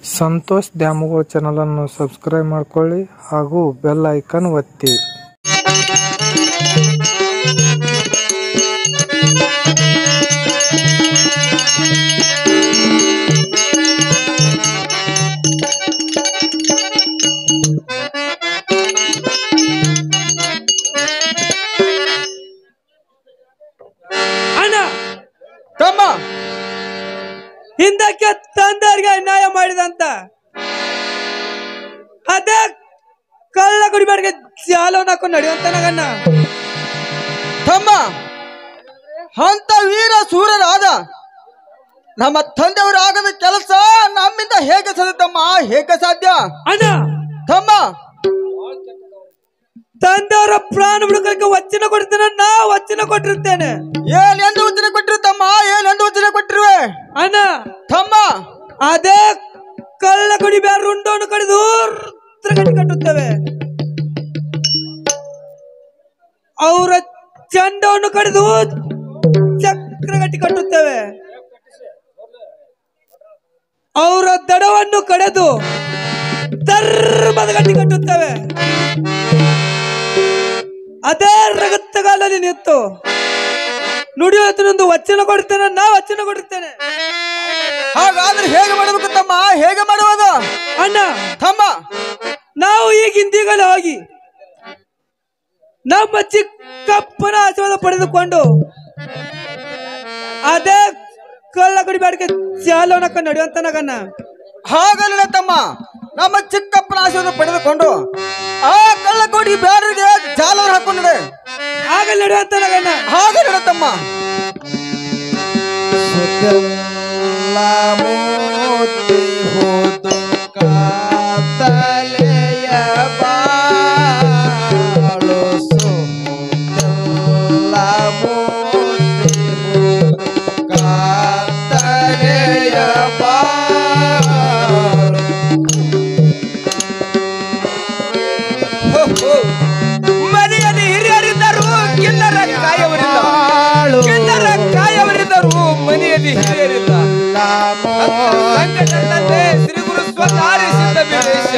Santosh Dyamavva channel ಅನ್ನು subscribe ಮಾಡ್ಕೊಳ್ಳಿ ಹಾಗೂ ಬೆಲ್ ಐಕಾನ್ ಒತ್ತಿ. ತಮ್ಮ ಹಿಂದಕ್ಕೆ ತಂದವರಿಗೆ ಅನ್ಯಾಯ ಮಾಡಿದಂತ ಅದೇ ಕಳ್ಳ ಕುಡಿಬೇಡಿಗೆ ಜಾಲವನ್ನು ಹಾಕೊಂಡು ನಡೆಯುವಂತನಗನ್ನ ತಮ್ಮ ಅಂತ ವೀರ ಸೂರರಾದ ನಮ್ಮ ತಂದೆಯವರು ಆಗದ ಕೆಲಸ ನಮ್ಮಿಂದ ಹೇಗೆ ಸಾಧ್ಯ ತಮ್ಮ, ಹೇಗೆ ಸಾಧ್ಯ ಅಣ್ಣ? ತಮ್ಮ ತಂದೆಯವರ ಪ್ರಾಣ ಬಿಡುಗಕ್ಕೆ ವಚನ ಕೊಡ್ತೇನೆ, ನಾ ವಚನ ಕೊಟ್ಟಿರ್ತೇನೆ. ಏನೆಂದು ವಚನ ಕೊಟ್ಟಿರುತ್ತಮ್ಮ, ಏನೆಂದು ವಚನ ಕೊಟ್ಟಿರುವೆ ಅಣ್ಣ? ತಮ್ಮ ಅದೇ ಕಳ್ಳ ಕುಡಿ ಬೇರೆ ರುಂಡವನ್ನು ಕಡಿದು ಗಟ್ಟಿ ಕಟ್ಟುತ್ತೇವೆ, ಅವರ ಚಂಡವನ್ನು ಕಡಿದು ಚಕ್ರಗಟ್ಟಿ ಕಟ್ಟುತ್ತೇವೆ, ಅವರ ದಡವನ್ನು ಕಡೆದು ಧರ್ಮದ ಗಟ್ಟಿ ಕಟ್ಟುತ್ತೇವೆ. ಅದೇ ರಗತ್ತಗಾಲಲ್ಲಿ ನಿಂತು ನುಡಿಯುವಂತ ವಚನ ಕೊಡ್ತೇನೆ, ನಾ ವಚನ ಕೊಡುತ್ತೇನೆ. ಹಾಗಾದ್ರೆ ಹೇಗೆ ಮಾಡಬೇಕು ತಮ್ಮ, ಹೇಗೆ ಮಾಡುವುದು ಅಣ್ಣ? ತಮ್ಮ ನಾವು ಈಗಿಂದೀಗಲೇ ಹೋಗಿ ನಮ್ಮ ಚಿಕ್ಕಪ್ಪನ ಆಶೀರ್ವಾದ ಪಡೆದುಕೊಂಡು ಅದೇ ಕಳ್ಳ ಕುಡಿಬೇಡಿಗೆ ಚಾಲನಕ್ಕ ನಡೆಯುವಂತನಗನ್ನ. ಹಾಗಲ್ಲ ತಮ್ಮ, ನಮ್ಮ ಚಿಕ್ಕಪ್ಪನ ಆಶೀರ್ವಾದ ಪಡೆದುಕೊಂಡು ಆ ಕಳ್ಳ ಕೊಡಿ ಬೇಡರಿಗೆ ಜಾಲವನ್ನು ಹಾಕೊಂಡು ಆಗಲ್ಲ ನಡೆಯುವಂತನಗನ್ನ. ಹಾಗ ನಡತಮ್ಮ ಮನೆಯಲ್ಲಿ ಹಿರಿಯರಿದ್ದರು, ಕಿನ್ನರ ಕಾಯವರಿದ್ದರು, ಮನೆಯಲ್ಲಿ ಹಿರಿಯರಿಲ್ಲ. ಸಂಕಟದಂತೆ ಶ್ರೀ ಗುರು ಸ್ವಕಾರ್ಯ ಸಿದ್ಧ ವಿದೇಶ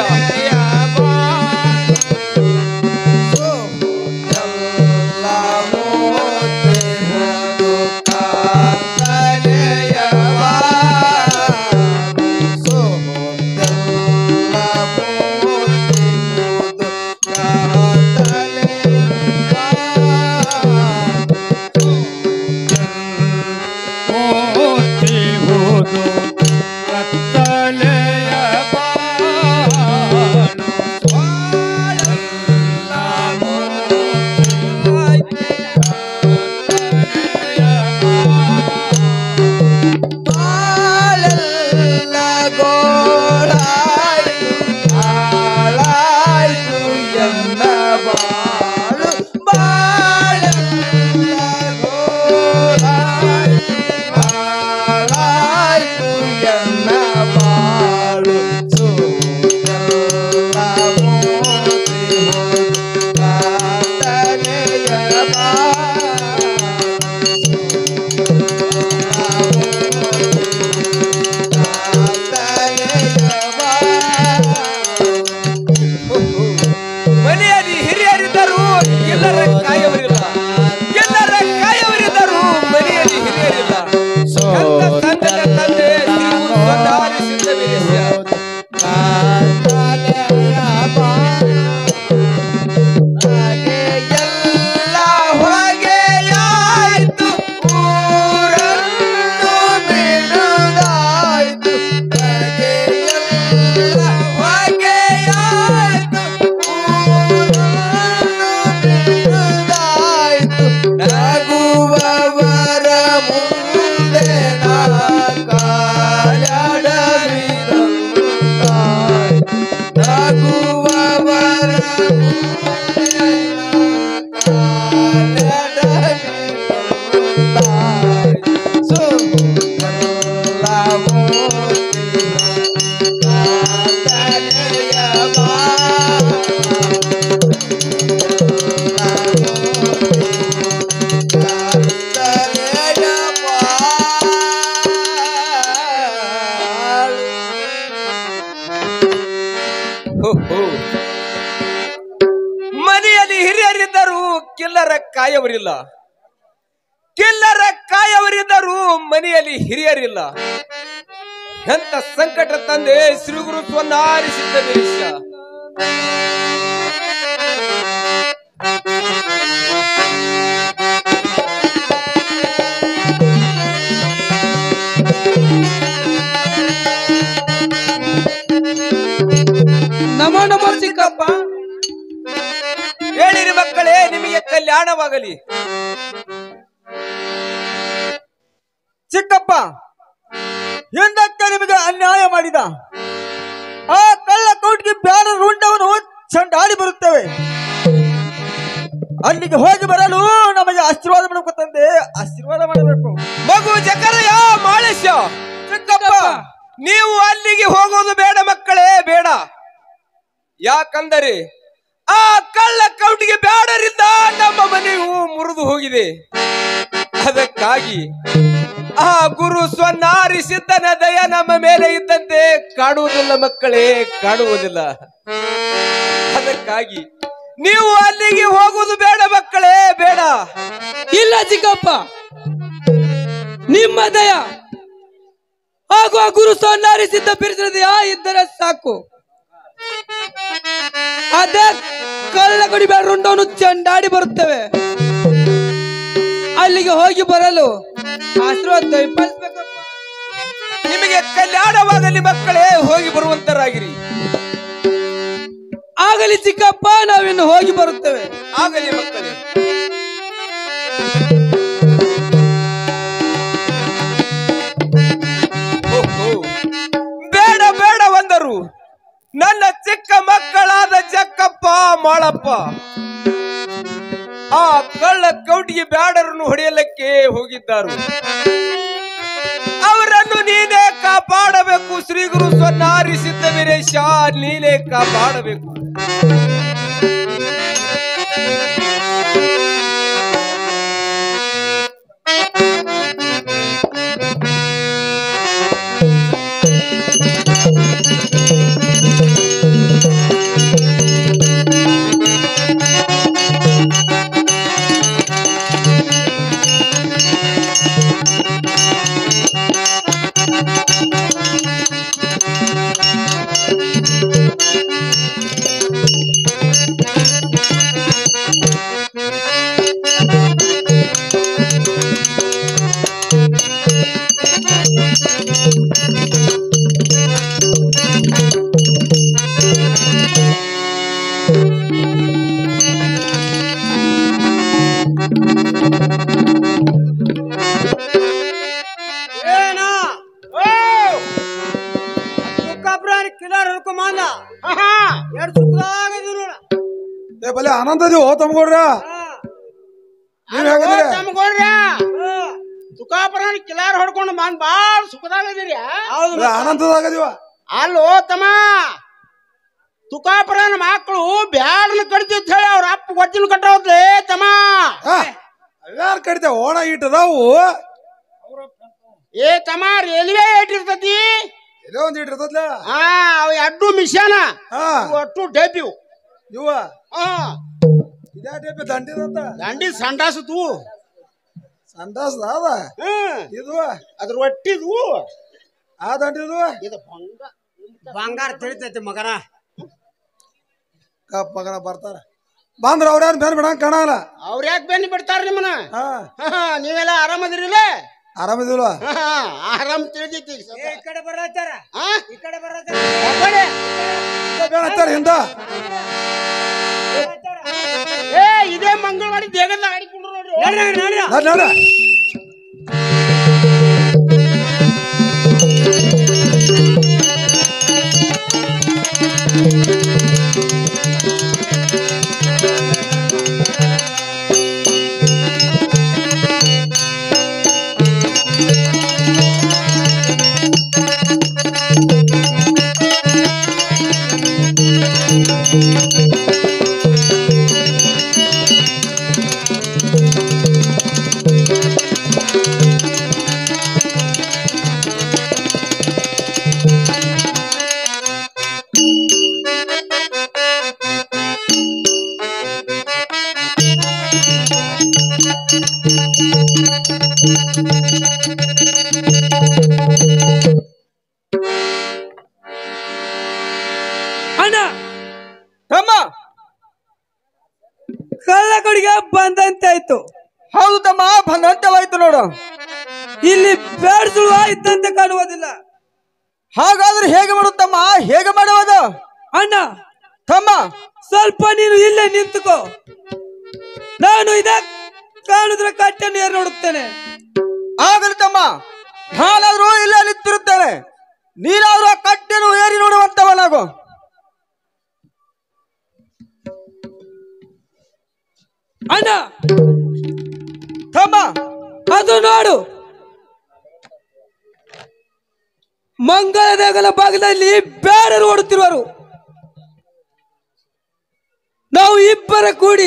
ಮನೆಯಲ್ಲಿ ಹಿರಿಯರಿದ್ದರೂ ಕಿಲ್ಲರ ಕಾಯವರಿಲ್ಲ, ಕಿಲ್ಲರ ಕಾಯವರಿದ್ದರೂ ಮನೆಯಲ್ಲಿ ಹಿರಿಯರಿಲ್ಲ. ಎಂತ ಸಂಕಟ ತಂದೆ ಶ್ರೀ ಗುರು ಸ್ವನಾರಿಸಿದ್ದ ದೇಶ. ನಮೋ ನಮೋ ಚಿಕ್ಕಪ್ಪ. ಹೇಳಿರಿ ಮಕ್ಕಳೇ, ನಿಮಗೆ ಕಲ್ಯಾಣವಾಗಲಿ. ಚಿಕ್ಕಪ್ಪ, ಎಂದಕ್ಕೆ ನಿಮಗೆ ಅನ್ಯಾಯ ಮಾಡಿದ ಆ ಕಳ್ಳ ಕೌಟಿಗೆ ಬ್ಯಾಡ ರುಂಡವನು ಚಂಡಾಡಿ ಬರುತ್ತೇವೆ. ಅಲ್ಲಿಗೆ ಹೋಗಿ ಬರಲು ನಮಗೆ ಆಶೀರ್ವಾದ ಮಾಡಬೇಕು ತಂದೆ, ಆಶೀರ್ವಾದ ಮಾಡಬೇಕು. ಮಗು ಜಕರಯ್ಯ ಮಾಳೇಶ, ಚಿಕ್ಕಪ್ಪ ನೀವು ಅಲ್ಲಿಗೆ ಹೋಗೋದು ಬೇಡ ಮಕ್ಕಳೇ, ಬೇಡ. ಯಾಕಂದರೆ ಆ ಕಳ್ಳ ಕೌಟಿಗೆ ಬ್ಯಾಡರಿಂದ ನಮ್ಮ ಮನೆಯು ಮುರಿದು ಹೋಗಿದೆ. ಅದಕ್ಕಾಗಿ ಆ ಗುರು ಸ್ವನಾರಿಸಿದ್ದನ ದಯ ನಮ್ಮ ಮೇಲೆ ಇದ್ದಂತೆ ಕಾಡುವುದಿಲ್ಲ ಮಕ್ಕಳೇ, ಕಾಡುವುದಿಲ್ಲ. ಅದಕ್ಕಾಗಿ ನೀವು ಅಲ್ಲಿಗೆ ಹೋಗುವುದು ಬೇಡ ಮಕ್ಕಳೇ, ಬೇಡ. ಇಲ್ಲ ಚಿಕ್ಕಪ್ಪ, ನಿಮ್ಮ ದಯ ಹಾಗೂ ಆ ಗುರು ಸನ್ನಾರಿಸಿದ್ದ ಬಿರುಸಿನ ದಯ ಇದ್ದರೆ ಸಾಕು. ಅದೇ ಕಳ್ಳ ಕಡಿ ಬೇಡ ರುಂಡವನು ಚಂಡಾಡಿ ಬರುತ್ತೇವೆ. ಅಲ್ಲಿಗೆ ಹೋಗಿ ಬರಲು ಆಶೀರ್ವಾದ ದಯಪಾಲಿಸಬೇಕಪ್ಪ. ನಿಮಗೆ ಕಲ್ಯಾಣವಾಗಲಿ ಮಕ್ಕಳೇ, ಹೋಗಿ ಬರುವಂತರಾಗಿರಿ. ಆಗಲಿ ಚಿಕ್ಕಪ್ಪ, ನಾವಿನ್ನು ಹೋಗಿ ಬರುತ್ತೇವೆ. ಆಗಲಿ ಮಕ್ಕಳೇ. ಬೇಡ ಬೇಡ ಒಂದರು ನನ್ನ ಚಿಕ್ಕ ಮಕ್ಕಳಾದ ಜಕ್ಕಪ್ಪ ಮಾಳಪ್ಪ ಆ ಕಳ್ಳ ಕೌಟಿಗೆ ಬ್ಯಾಡರನ್ನು ಹೊಡೆಯಲಿಕ್ಕೆ ಹೋಗಿದ್ದರು. ಅವರನ್ನು ನೀನೇ ಕಾಪಾಡಬೇಕು ಶ್ರೀ ಗುರು ಸ್ವನಾರಿಸಿದ್ದ ವೀರೇಶ, ನೀನೇ ಕಾಪಾಡಬೇಕು. ಬಲೆ ಆನಂದದೀವೋ ತಮ್ಗೋಡ್ರ, ತುಕಾಪುರ ಕಿಲಾರ ಹೊಡ್ಕೊಂಡು ಮಾನ್ ಬಾಳ್ ಸುಖದಾಗದಿರಿ. ಆನಂದದಾಗದೀವ. ಅಲ್ಲೋ ತಮ್ಮ, ತುಕಾಪುರನ ಮಕ್ಕಳು ಬ್ಯಾಡನ ಕಡಿತಿದ್ ಹೇಳಿ ಅವ್ರ ಅಪ್ಪ ಗೊತ್ತಿನ ಕಟ್ಟೋದ್ಲೇ ತಮ್ಮ. ಯಾರು ಕಡಿತೇವ ಓಣ ಇಟ್ಟದಾವು. ಏ ತಮ್ಮ, ರೈಲ್ವೆ ಇಟ್ಟಿರ್ತತಿ, ಎಲ್ಲೋ ಒಂದ್ ಇಟ್ಟಿರ್ತದ್ಲ. ಅವ್ ಅಡ್ಡು ಮಿಷನ್ ಒಟ್ಟು ಡಬ್ಬಿವು ಇವ ಇದೇ ಡಬ್ಬಿ ದಂಡಿದಂತ ದಂಡಿ ಸಂಡಾಸತು ಸಂಡಾಸ ಅದ ಇದು ಅದ್ರ ಒಟ್ಟಿದು ಆ ದಂಡಿದು ಇದು ಬಂಗಾರ ತಿಳಿತೈತಿ ಮಗನ. ಮಗನ ಬರ್ತಾರ ಬಂದ್ರ ಅವ್ರ್ಯಾರು ಬೇರೆ ಬಿಡಂಗ ಕಾಣಲ್ಲ. ಅವ್ರ ಯಾಕೆ ಬೆನ್ನಿ ಬಿಡ್ತಾರ ನಿಮ್ಮನ? ನೀವೆಲ್ಲ ಆರಾಮದಿರಿಲ್ಲ? ಆರಾಮದಿಲ್ಲ, ಆರಾಮ್ ತಿಳಿದೈತಿ. ಈ ಕಡೆ ಬರತ್ತಾರ, ಈ ಕಡೆ ಬರತ್ತಾರ, ಹಿಂದ ಏ ಇದೇ ಮಂಗಳವಾರ ದೇಗದ ಆಡಿಕೊಂಡ್ರು ನೋಡ್ರಿ. ನೋಡ ನಿನಗೆ ಬಂದಂತೆ ಆಯ್ತು. ಹೌದು ತಮ್ಮ, ಬಂದಂತವಾಯ್ತು ನೋಡು. ಇಲ್ಲಿ ಬೇಡ್ಸುಳುವ ಇದ್ದಂತೆ ಕಾಣುವುದಿಲ್ಲ. ಹಾಗಾದ್ರೆ ಹೇಗೆ ಮಾಡುತ್ತಮ್ಮ, ಹೇಗೆ ಮಾಡುವುದು? ಅಣ್ಣ ತಮ್ಮ ಸ್ವಲ್ಪ ನೀನು ಇಲ್ಲೇ ನಿಂತುಕೋ, ನಾನು ಇದ ಕಾಣುದ್ರ ಕಟ್ಟನ್ನು ಏರ್ ನೋಡುತ್ತೇನೆ. ಆಗಲಿ ತಮ್ಮ, ನಾನಾದ್ರೂ ಇಲ್ಲೇ ನಿಂತಿರುತ್ತೇನೆ, ನೀನಾದ್ರೂ ಆ ಕಟ್ಟೆಯನ್ನು ಏರಿ ನೋಡುವಂತವನಾಗು. ಅಣ್ಣ ತಮ್ಮ ಅದು ನೋಡು, ಮಂಗಳ ದೇಗಲ ಭಾಗದಲ್ಲಿ ಬೇಡರು ಓಡುತ್ತಿರುವರು. ನಾವು ಇಬ್ಬರ ಕೂಡಿ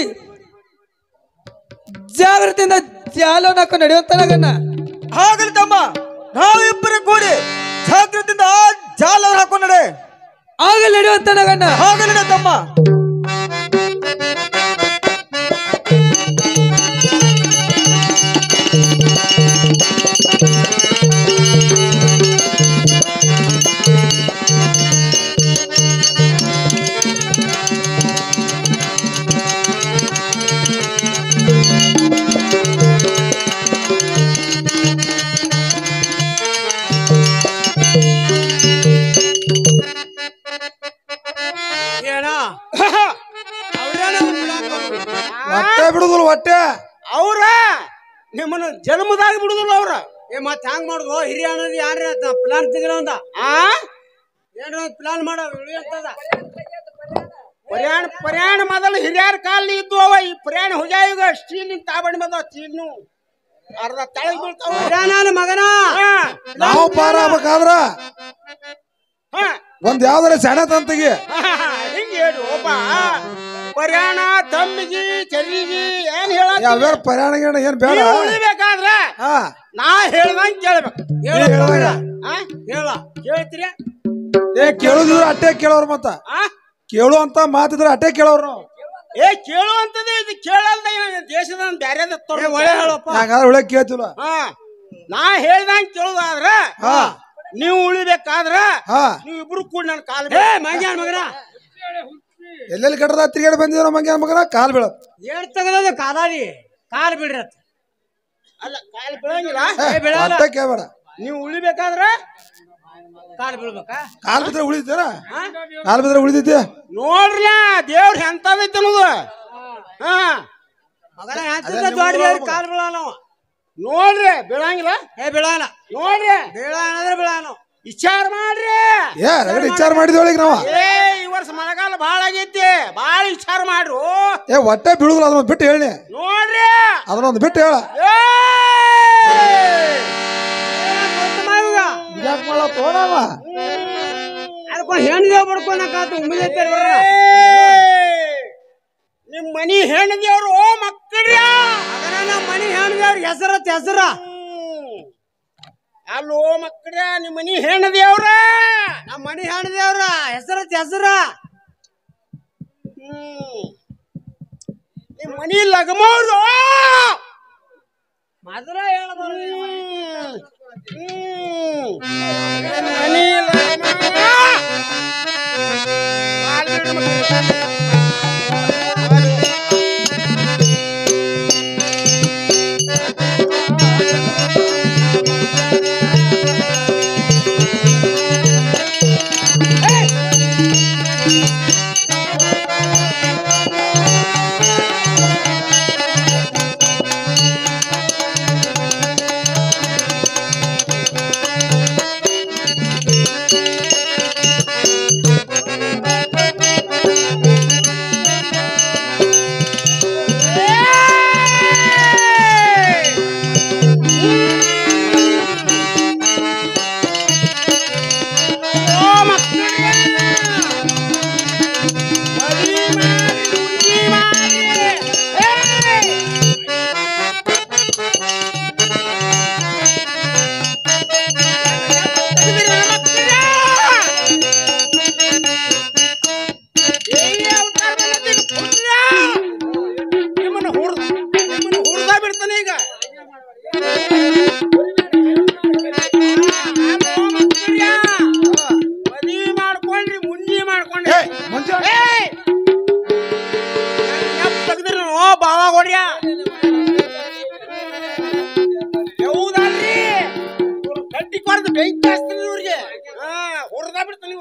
ಜಾಗ್ರತೆಯಿಂದ ಜಾಲವನ್ನು ನಡೆಯುತ್ತಾನ. ಆಗಲಿ ತಮ್ಮ, ನಾವು ಇಬ್ಬರು ಕೂಡಿ ಜಾಗ್ರತೆಯಿಂದ ಜಾಲ ಹಾಕೊಂಡು ನಡೆ. ಆಗಲಿ ನಡೆಯುತ್ತಾನ. ಆಗಲಿ ನಡೆ ತಮ್ಮ. ಹೊಟ್ಟೆ ಬಿಡುದಿಲ್ಲ, ಹೊಟ್ಟೆ ಅವ್ರ ನಿಮ್ಮನ್ನ ಜನ್ಮದಾಗ ಬಿಡುದಿಲ್ಲ ಅವ್ರ. ಮತ್ ಹ್ಯಾಂಗ್ ಮಾಡುದು? ಹಿರಿಯ ಅನ್ನೋದು ಯಾರ ಪ್ಲಾನ್ ತೆಗಿರೋ ಅಂತ ಏನ್ರ ಪ್ಲಾನ್ ಮಾಡೋ ಉಳಿಯಂತದ. ಪ್ರಯಾಣ ಮೊದಲು ಹಿರಿಯರ ಕಾಲಿ ಇದ್ದು ಅವ. ಈ ಪ್ರಯಾಣ ಹುಜಾ ಈಗ ಸ್ಟೀಲ್ ತಾಬಣಿ ಬಂದವ. ಸ್ಟೀಲ್ನು ಅರ್ಧ ತಳಗ್ ಬೀಳ್ತಾವ. ಮಗನ ನಾವು ಪಾರ ಆಗ್ಬೇಕಾದ್ರ ಒಂದ್ ಯಾವ್ದಾರ ಸೆಣೆ ತಂತಿಗೆ ಹಿಂಗೆ ಹೇಳಿ ಒಬ್ಬ ಪ್ರಯಾಣ ತಮ್ಮಿಗಿ ಚರಿಗಿ ಏನ್ ಹೇಳ ಯಾವ್ಯಾರ ಪ್ರಯಾಣ ಏನ್ ಬೇಡ. ಉಳಿಬೇಕಾದ್ರ ನಾ ಹೇಳ್ದಂಗ್ ಕೇಳ್ಬೇಕು. ಹೇಳ ಕೇಳ್ತೀರಿ? ಕೇಳುದಿದ್ರ ಅಟ್ಟೆ ಕೇಳೋರು, ಮತ್ತ ಕೇಳುವಂತ ಮಾತಿದ್ರ ಅಟ್ಟೆ ಕೇಳೋರು ನಾವು. ಕೇಳುವಂತದ್ದು ಇದು ಕೇಳಲ್ದ ದೇಶದ ಬ್ಯಾರೆ ಹಂಗಾದ್ರೆ ಒಳ್ಳೆ ಕೇಳ್ತಿಲ್ಲ. ನಾ ಹೇಳ್ದಂಗ್ ಕೇಳುದಾದ್ರ ನೀವು ಉಳಿಬೇಕಾದ್ರ ನೀವು ಇಬ್ರು ಕೂಡ ನನ್ನ ಕಾಲ್ ಮಂಗ್ಯಾನ ಮಗನ ಎಲ್ಲೆಲ್ಲಿ ಕಟ್ಟದ ತಿರುಗಾಡಿ ಬಂದಿರೋ ಮಂಗ್ಯಾನ ಮಗನ ಕಾಲ್ ಬೀಳ ಏನ್ ತಗದ ಕಾಲಾರಿ ಕಾಲ್ ಬಿಡ್ರತ್. ಅಲ್ಲ ಕಾಲ್ ಬೀಳಂಗಿಲ್ಲ, ಅಟ್ಟೆ ಕೇಳಬೇಡ. ನೀವು ಉಳಿಬೇಕಾದ್ರ ಕಾಲ್ ಬೀಳ್ಬೇಕಾ? ಕಾಲ್ ಬಿದ್ರೆ ಉಳಿದಿದ್ದೀರ? ಕಾಲ್ ಬಿದ್ರೆ ಉಳಿದಿದ್ದೆ ನೋಡ್ರಿ ದೇವ್ರ ಎಂತದೈತಿ ಅನ್ನೋದು. ಮಗನ ದೊಡ್ಡ ಕಾಲ್ ಬೀಳಲ್ಲ ನೋಡ್ರಿ ಬೀಳಂಗಿಲ್ಲ. ಬೀಳಲ್ಲ ನೋಡ್ರಿ ಬೀಳ ಅಂದ್ರೆ ಬೀಳಾನ. ವಿಚಾರ ಮಾಡ್ರಿ. ವಿಚಾರ ಮಾಡಿದ್ವಳಿಗೆ ನಾವ. ಈ ವರ್ಷ ಮಳೆಗಾಲ ಬಾಳ ಆಗೈತಿ, ಬಾಳ ವಿಚಾರ ಮಾಡ್ರು. ಹೊಟ್ಟೆ ಬೀಳುದಿಲ್ಲ, ಅದನ್ನ ಬಿಟ್ಟು ಹೇಳಿ. ನೋಡ್ರಿ ಅದನ್ನೊಂದು ಬಿಟ್ಟು ಹೇಳ. ಅದಕ್ಕೊಂದು ಹೆಣ್ಣು ಬಡ್ಕೊಳಕಾತು ಉಮ್ಮಿದೈತೆ. ನಿಮ್ ಮನಿ ಹೆಣ್ಣು ದೇವ್ರು ಮಕ್ಕಳ್ರಿ. ನಮ್ಮ ಮನಿ ಹೆಣ್ಣು ದೇವ್ರ ಹೆಸರ ಅಲ್ಲೋ ಮಕ್ಕಳ, ನಿಮ್ ಮನಿ ಹೆಣ್ಣು ದೇವ್ರ. ನಮ್ಮ ಮನಿ ಹೆಣ್ಣು ದೇವ್ರ ಹೆಸರ ನಿಮ್ ಮನಿ ಲಗಮೋರು ಮೊದಲ ಹೇಳ್ಬೋದು. ಮನಿ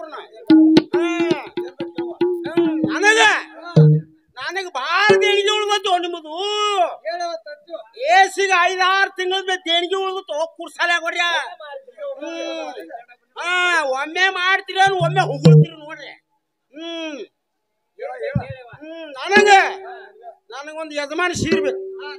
ಇವ್ರನ್ನ ನನಗ ಬಾಳ ದೇಣಿಗೆ ಉಳ್ದತ್ತು ನಿಮ್ಮದು ಏಸಿಗೆ 5-6 ತಿಂಗಳ ದೇಣಿಗೆ ಉಳ್ದತ್ತು ಕುರ್ಸಾಲೆ ಕೊಡ್ರಿ ಒಮ್ಮೆ ಮಾಡ್ತೀರ ಒಮ್ಮೆ ಹೋಗ್ತೀರಿ ನೋಡ್ರಿ ನನಗೊಂದು ಯಜಮಾನ ಸೀರ್ಬೇಕು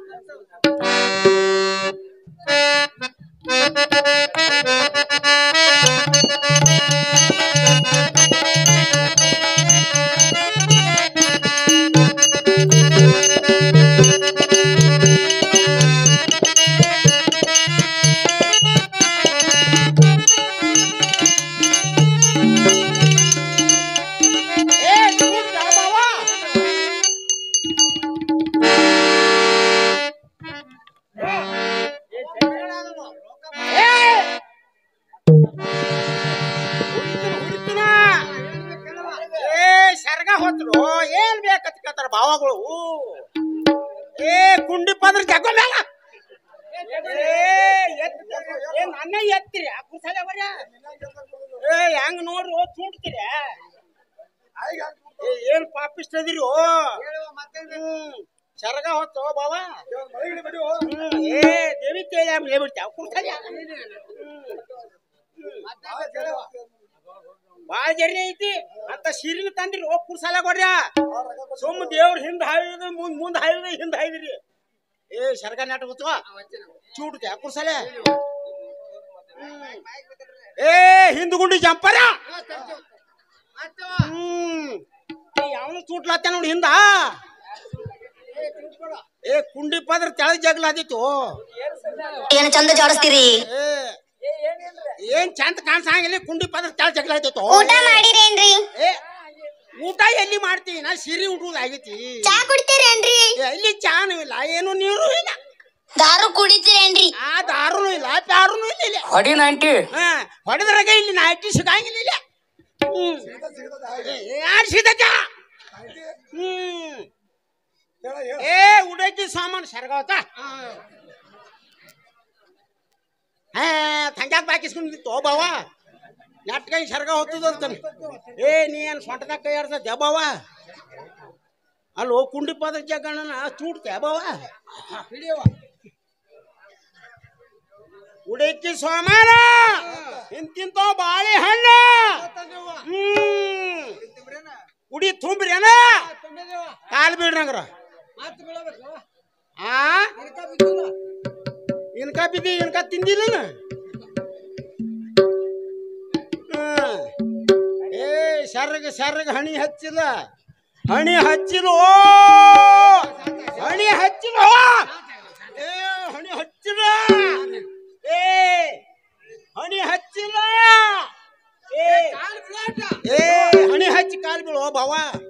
ಸರ್ಗ ಹೋದ್ರು ಏನ್ ಬೇಕತ್ ಕೇಳ್ತಾರ ಭಾವಗಳು ಕುಂಡಿ ಪದ್ರ ಜಗ ಮೇಲ ನನ್ನ ಎತ್ತಿರಿ ಕುಸಲ ಹೆಂಗ್ ನೋಡ್ರಿ ಚೂಡ್ತೀರಿ ಏನ್ ಪಾಪಿಸ್ತದಿರಿ ಸರ್ಗ ಹೊತ್ತು ಬಾವ ದೇವಿ ಕೇಳಿ ಬಿಡ್ತಾವ ಕುಸಲ ಬಾಳ ಜರಿ ಐತಿ ಅಂತ ಸೀರಿನ ತಂದಿರಿ ಹೋಗ್ ಕುರ್ಸಾಲ ಕೊಡ್ರಿ ಸುಮ್ಮ ದೇವ್ರ ಹಿಂದ್ ಹಾಯ್ದ ಮುಂದ್ ಹಾಯ್ದ ಹಿಂದ್ ಹಾಯ್ದ್ರಿ ಸರ್ಗ ನಾಟ ಗೊತ್ತವ ಚೂಡ್ತೆ ಕುರ್ಸಾಲೆ ಹಿಂದ್ ಗುಂಡಿ ಜಂಪರ ಯಾವನು ಚೂಟ್ಲಾತ ನೋಡಿ ಹಿಂದ ಕುಂಡಿ ಪದ್ರ ತೆಳಗ್ ಜಗ್ಲ ಆದಿತ್ತು ಏನ್ ಚಂದ ಜಾಡಿಸ್ತೀರಿ ಏನ್ ಚಂದ ಕಾಣ್ಸಂಗಿಲ್ಲ ಕುಂಡಿ ಪದ್ರ ತೆಳಗ್ ಜಗ್ಲ ಆಯ್ತು ಊಟ ಮಾಡಿರೇನ್ರಿ ಊಟ ಎಲ್ಲಿ ಮಾಡ್ತೀವಿ ನಾ ಸಿರಿ ಉಡುದಾಗೈತಿ ಚಾ ಕುಡಿತೀರೇನ್ರಿ ಇಲ್ಲಿ ಚಾನು ಇಲ್ಲ ಏನು ನೀರು ಇಲ್ಲ ದಾರು ಕುಡಿತೀರೇನ್ರಿ ದಾರುನು ಇಲ್ಲ ಪ್ಯಾರುನು ಇಲ್ಲ ಹೊಡಿ 90 ಹೊಡೆದ್ರಾಗ ಇಲ್ಲಿ 90 ಸಿಗಂಗಿಲ್ಲ ಇಲ್ಲ ಯಾರು ಸಿಗತ್ತ ಉಡೈತಿ ಸಾಮಾನು ಸರ್ಗಾವತ್ತ ತಂಗ್ಯಾಕ ಬಾಕಿಸ್ಕೊಂಡಿತ್ತು ಬಾವ ನೆಟ್ಕೈ ಸರ್ಗ ಹೊತ್ತದ ನೀ ಏನ್ ಸೊಂಟದಾಗ ಕೈ ಆಡ್ಸ ಬಾವ ಅಲ್ಲೋ ಕುಂಡಿ ಪದ ಜಗಣ್ಣ ಚೂಡ್ತೆ ಬಾವ ಉಡೈತಿ ಸೋಮಾನ ಇಂತಿಂತ ಬಾಳೆಹಣ್ಣ ಉಡಿ ತುಂಬ್ರೇನ ಕಾಲ್ ಬೀಳ್ರಂಗ್ರ ಇನ್ಕ ಬಿದ್ದಿ ಇನ್ಕ ತಿಂದಿಲ್ಲ ಸರ್ಗ ಸರ್ಗ ಹಣಿ ಹಚ್ಚಿಲ್ಲ ಹಣಿ ಹಚ್ಚಿಲ್ಲ ಹಣಿ ಹಚ್ಚಿಲ್ಲ ಹಣಿ ಹಚ್ಚಿಲ್ಲ ಹಣಿ ಹಚ್ಚಿಲ್ಲ ಹಣಿ ಹಚ್ಚಿ ಕಾಲ್ ಬೀಳೋ ಬಾವ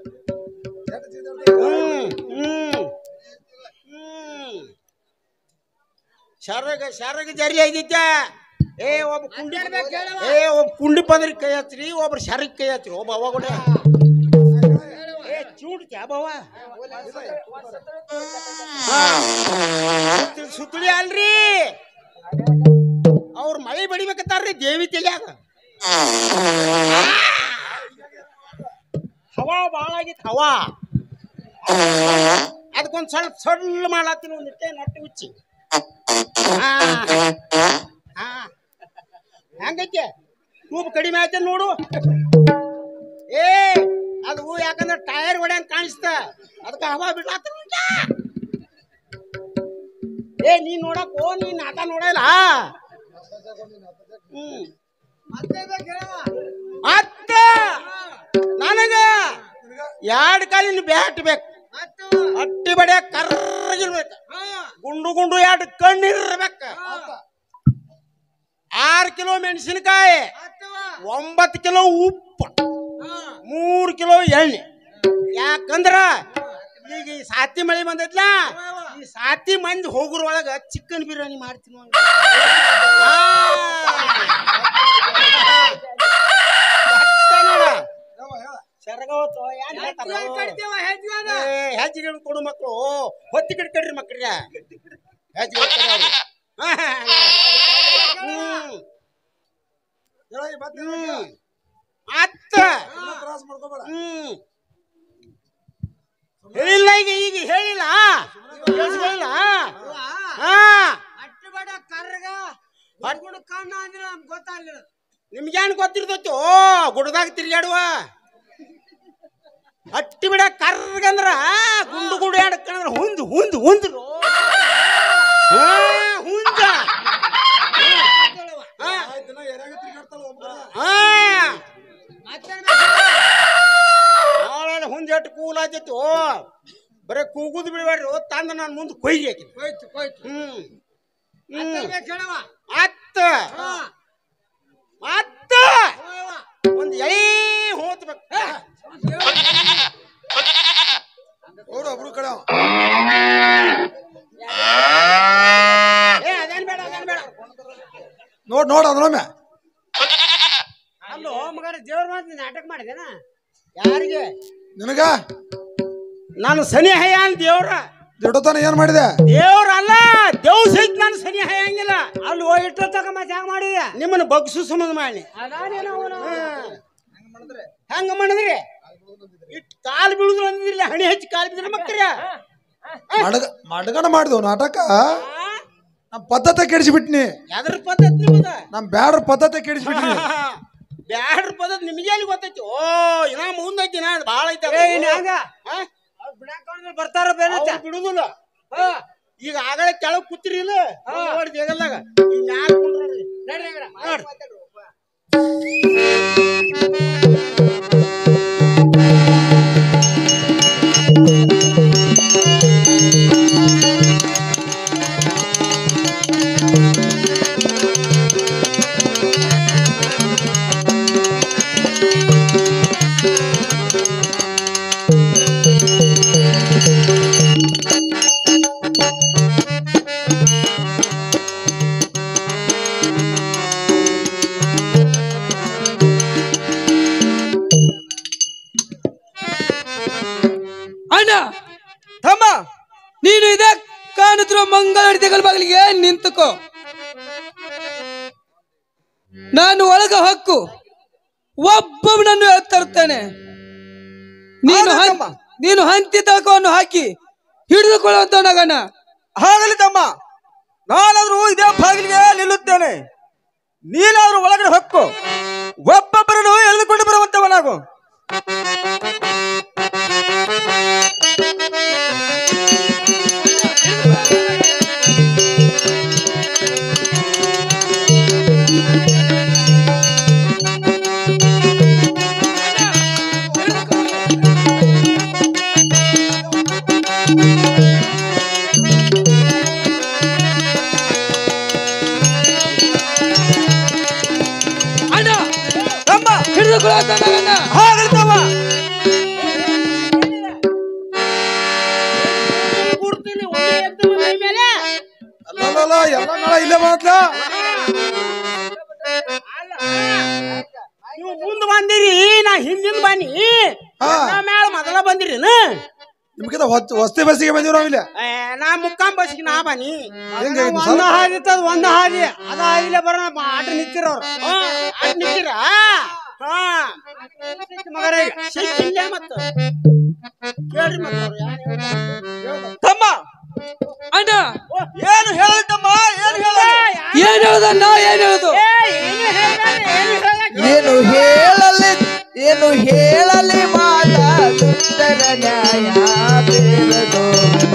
ಶರಗ ಶರಗ ಜರಿ ಐದಿತ್ತ ಒಬ್ಬ ಕುಂಡಿ ಪದ್ರಿ ಕೈ ಹಚ್ಚ್ರಿ ಒಬ್ರು ಶರಗ್ ಕೈ ಹಚ್ಚ್ರಿ ಒಬ್ಬ ಅವ ಕೂಡ ಚೂಡ್ತ್ಯಾ ಬಾವ ಸುತ್ತಳಿ ಅಲ್ರಿ ಅವ್ರ ಮಳೆ ಬಡಿಬೇಕತ್ತಾರ್ರಿ ದೇವಿ ತಲ್ಯಾಗ ಹವಾ ಬಾಳ ಆಗಿತ್ತು ಹವಾ ಅದಕ್ಕೊಂದ್ ಸ್ವಲ್ಪ ಸೊಳ್ಳು ಮಾಡತ್ತೀನಿ ಒಂದಿಟ್ಟೆ ನಟ್ಟು ಹುಚ್ಚಿ ಹೆಂಗೈತೆ ತೂಬ್ ಕಡಿಮೆ ಆಯ್ತ ನೋಡು ಅದು ಯಾಕಂದ್ರೆ ಟೈರ್ ಹೊಡ್ಯಂಗ್ ಕಾಣಿಸ್ತ ಅದಕ್ಕೆ ಹವಾ ಬಿಡ್ಲಾತ ನೀನ್ ನೋಡಕ್ ನೀನ್ ಆಟ ನೋಡಲ್ಲ ಮತ್ತ ನನಗ 2 ಕಾಲಿನ ಬ್ಯಾಟ್ ಬೇಕು ಅಟ್ಟಿ ಬಡಿಯ ಕರ್ರಗಿರ್ಬೇಕ ಗುಂಡು ಗುಂಡು 2 ಕಣ್ಣಿರ್ಬೇಕ 6 ಕಿಲೋ ಮೆಣಸಿನಕಾಯಿ 9 ಕಿಲೋ ಉಪ್ಪು 3 ಕಿಲೋ ಎಣ್ಣೆ ಯಾಕಂದ್ರ ಈಗ ಈ ಸಾತಿ ಮಳಿ ಬಂದೈತ್ಲ ಈ ಸಾತಿ ಮಂದಿ ಹೋಗುರೊಳಗ ಚಿಕನ್ ಬಿರಿಯಾನಿ ಮಾಡ್ತೀನಿ ಹೆಜ್ಜಿಗೆ ಕೊಡು ಮಕ್ಕಳು ಹೊತ್ತಿ ಕಡೆ ಕಡ್ರಿ ಮಕ್ಳಿಗೆ ಹೆಜ್ಜಿಗೆ ಮತ್ತ ಹೇಳಿಲ್ಲ ಈಗ ಹೇಳಿಲ್ಲ ಕೇಳಿಸ್ಕೊಳ್ಳಿಲ್ಲ ನಿಮ್ಗೇನು ಗೊತ್ತಿರ್ತೈತಿ ಓ ಗುಡ್ದಾಗ ತಿರ್ಗಾಡುವ ಹಟ್ಟಿ ಬಿಡ ಕರ್ಗಂದ್ರ ಗುಂಡು ಗುಂಡು ಆಡಕ್ಕಂದ್ರ ಹುಂದು ಹುಂದು ಹುಂದು ಹುಂಜ ಹುಂಜಟ್ಟು ಕೂಲ್ ಆಯ್ತೈತಿ ಓ ಬರೇ ಕೂಗುದು ಬಿಡಬೇಡ್ರಿ ತಂದ ನಾನು ಮುಂದೆ ಕೊಯ್ಲಿ ಹಾಕಿ ಮತ್ತ ಮತ್ತ ಒಂದು ಎಳೆ ಹೋತ್ಬೇಕು ಒಬ್ರು ಕಡೆ ಅದೇನ್ ಬೇಡ ಅದೇನ್ ಬೇಡ ನೋಡ್ ಅದ್ರೊಮ್ಮೆ ಅಲ್ಲೋ ಮಗನ ದೇವ್ರ ಮಾತು ನಾಟಕ ಮಾಡಿದೇನ ಯಾರಿಗೆ ನಿನಗ ನಾನು ಸನಿಹಯ ಅಂತ ದೇವ್ರ ದಿಡತನ ಏನ್ ಮಾಡಿದೆ ದೇವ್ರ ಅಲ್ಲ ದೇವ್ ಸಹಿತ ನಾನು ಸನಿಹಯ ಹಂಗಿಲ್ಲ ಅಲ್ಲಿ ಇಟ್ಟು ತಕ ಮತ್ತೆ ಹೆಂಗ್ ಮಾಡಿದೆ ನಿಮ್ಮನ್ನ ಬಗ್ಸು ಸಂಬಂಧ ಮಾಡಿ ಹೆಂಗ ಮಾಡಿದ್ರಿ ಇಟ್ ಕಾಲು ಬೀಳುದ್ರು ಅಂದಿಲ್ಲ ಹಣಿ ಹಚ್ಚಿ ಕಾಲು ಬಿದ್ರೆ ಮಕ್ಕಳ ಮಡಗನ ಮಾಡಿದ್ವು ನಾಟಕ ನಮ್ ಪದ್ಧತಿ ಕೆಡಿಸಿಬಿಟ್ನಿ ಯಾವ್ದ್ರ ಪದ್ಧತಿ ನಿಮ್ಮದ ನಮ್ ಬ್ಯಾಡ್ರ ಪದ್ಧತಿ ಕೆಡಿಸಿಬಿಟ್ನಿ ಬ್ಯಾಡ್ರ ಪದ್ಧತಿ ನಿಮ್ಗೆ ಎಲ್ಲಿ ಗೊತ್ತೈತಿ ಓ ಇನ್ನ ಮುಂದೈತಿ ನಾ ಭಾಳ ಐತಿ ಬರ್ತಾರ ಬಿಡುದಿಲ್ಲ ಈಗ ಆಗಲೇ ಕೆಳಗ್ ಕೂತಿರಿ ಇಲ್ಲ ನೋಡಿ ದೇಗಲ್ದಾಗ ಈ ಮ್ಯಾಲ ಕುಂಡ್ರಿ ಅಣ್ಣ ತಮ್ಮ ನೀನು ಇದೇ ಕಾಣುತ್ತಿರುವ ಮಂಗಳ ದೇಗಲ ಬಾಗಿಲಿಗೆ ನಿಂತುಕೋ ನಾನು ಒಳಗ ಹಕ್ಕು ಒಬ್ಬನನ್ನು ತರುತ್ತೇನೆ ನೀನು ಹಂತಿ ತಕವನ್ನು ಹಾಕಿ ಹಿಡಿದುಕೊಳ್ಳುವಂತವನಾಗಣ್ಣ ಹಾಗಲಿ ತಮ್ಮ ನಾನಾದ್ರೂ ಇದೇ ಬಾಗಿಲಿಗೆ ನಿಲ್ಲುತ್ತೇನೆ ನೀನಾದ್ರೂ ಒಳಗಡೆ ಹೊಕ್ಕು ಒಬ್ಬೊಬ್ಬರನ್ನು ಎಳೆದುಕೊಂಡು ಬರುವಂತವನಾಗು ಎಲ್ಲ ನಾಳ ಇಲ್ಲೇ ಮಾತ್ರ ನೀವು ಮುಂದ್ ಬಂದಿರಿ ನಾ ಹಿಂದಿಂದ ಬನ್ನಿ ಮ್ಯಾಲ ಮೊದಲ ಬಂದಿರಿ ನಿಮ್ಗಿಂತ ವಸ್ತಿ ಬಸ್ಸಿಗೆ ಬಂದಿವ್ ನಾವಿಲ್ಲ ನಾ ಮುಕ್ಕಾಂ ಬಸ್ಸಿಗೆ ನಾ ಬನ್ನಿ ಒಂದ ಹಾದಿ ಇತ್ತದ ಒಂದ ಹಾದಿ ಅದ ಹಾದಿಲೆ ಬರೋಣ ಆಟ ನಿಂತಿರ ಅವ್ರು ಆಟ ನಿಂತಿರ ಮಗರ ಸಿಕ್ಕಿಲ್ಲ ಮತ್ತ ಕೇಳ್ರಿ ತಮ್ಮ ಅಣ್ಣ ಏನು ಹೇಳಮ್ಮ ಏನು ಹೇಳುದಣ್ಣ ಏನು ಹೇಳುದು ಏನು ಹೇಳಲಿ ಮಾತಾ ದುಷ್ಟರ ನ್ಯಾಯ ಬೇರದು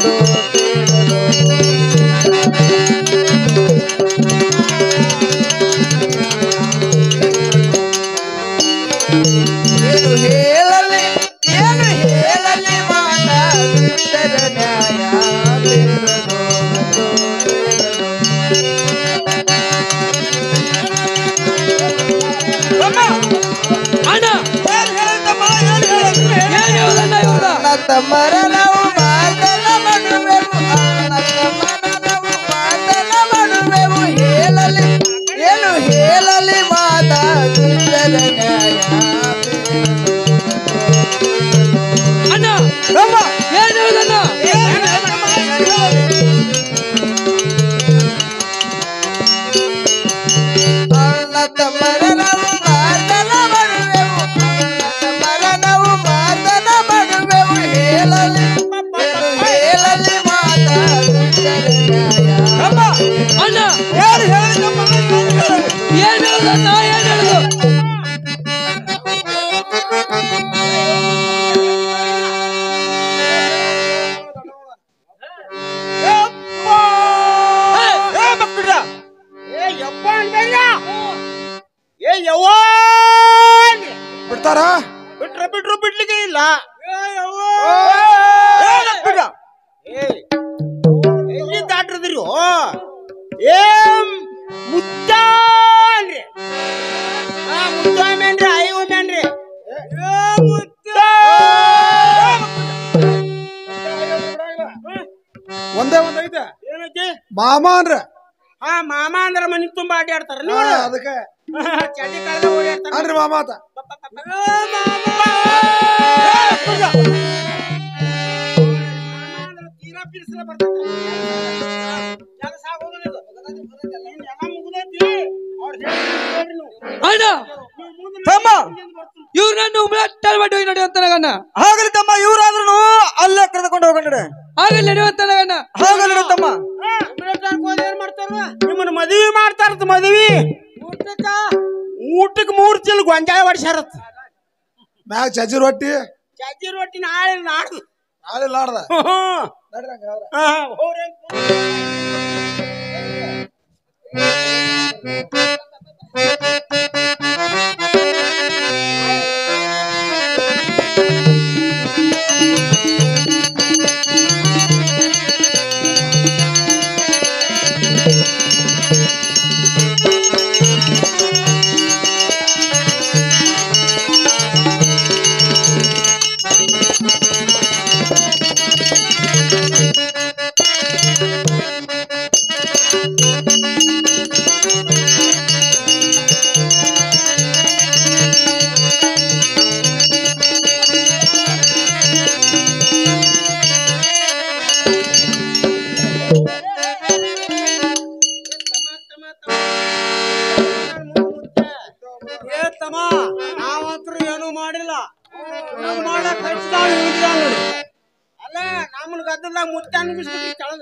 ಏನು ಹೇಳಲಿ ಮಾತಾ ದುಷ್ಟರ ನ್ಯಾಯ ಬೇರದು ತಮ್ಮರ ನಾವು ಮಾತನ ಮಾಡುವೆವು ತಮ್ಮರ ನಾವು ಮಾತನ ಮಾಡುವೆವು ಏನು ಹೇಳಲಿ ಮಾತಾ ದುಷ್ಟರ ನ್ಯಾಯ ಅಣ್ಣ ತಮ್ಮ ಏನು ಹೇಳುದಣ್ಣ ತಮ್ಮರ ನಾವು ಮಾತನ ಮಾಡುವೆವು ತಮ್ಮರ ಬಿಡ್ಲಿಕ್ಕೆ ಇಲ್ಲ. ಎಲ್ಲಿ ದಾಟ್ರದ್ರಿ ಮುದ್ದಾನ್ರಿ ಮುದ್ದಾಮೇನ್ರಿ ಐವಮೇನ್ರಿ ಒಂದೇ ಒಂದ್ ಐತೆ ಏನೈತಿ ಮಾಮ ಅಂದ್ರ ಮಾಮ ಅಂದ್ರ ಮನಿ ತುಂಬಾ ಅಡ್ಡಾಡ್ತಾರ ಅದಕ್ಕೆ ಚಟಿ ಕಳೆದ ಓಡಾಡ್ತಾರ ಅನ್ರಿ ಮಾಮ ಆತ ತೀರಾ ಬಿಡಿಸಲ ಬರ್ತೈತಿ ಕೆಲಸ ಆಗೋದಿಲ್ಲ ಇವ್ರು ನನ್ನ ಮಾಡಿ ನಡೆಯುವಂತನಗಣ್ಣ ಹಾಗಲಿ ತಮ್ಮ ಇವ್ರಾದ್ರೂ ಅಲ್ಲೇ ಕರೆದುಕೊಂಡು ಹೋಗಣ್ಣ ಹಾಗಲಿ ನಡೆಯುವಂತನಗಣ್ಣ ಹಾಗಲಿ ತಮ್ಮ ಏನ್ ಮಾಡ್ತಾರ ನಿಮ್ಮನ್ನ ಮದುವೆ ಮಾಡ್ತಾರತ್ ಮದುವೆ ಊಟಕ್ಕೆ 3 ಚೀಲ ಗೊಂಜಾಳ ಹೊಡಿಸ್ಯಾರತ್ ಮ್ಯಾಗ ಚಜ್ಜಿ ರೊಟ್ಟಿ ನಾಳೆ ನಾಡ್ದು ನಾಡ್ದ ನಾವಂತೂ ಏನು ಮಾಡಿಲ್ಲ ಅಲ್ಲ ನಮ್ಮನ್ ಗದ್ದಲ್ದಾಗ ಮುತ್ತ ಅನ್ಬಿಸ್ಬಿಟ್ರಿ ಕೆಳಗ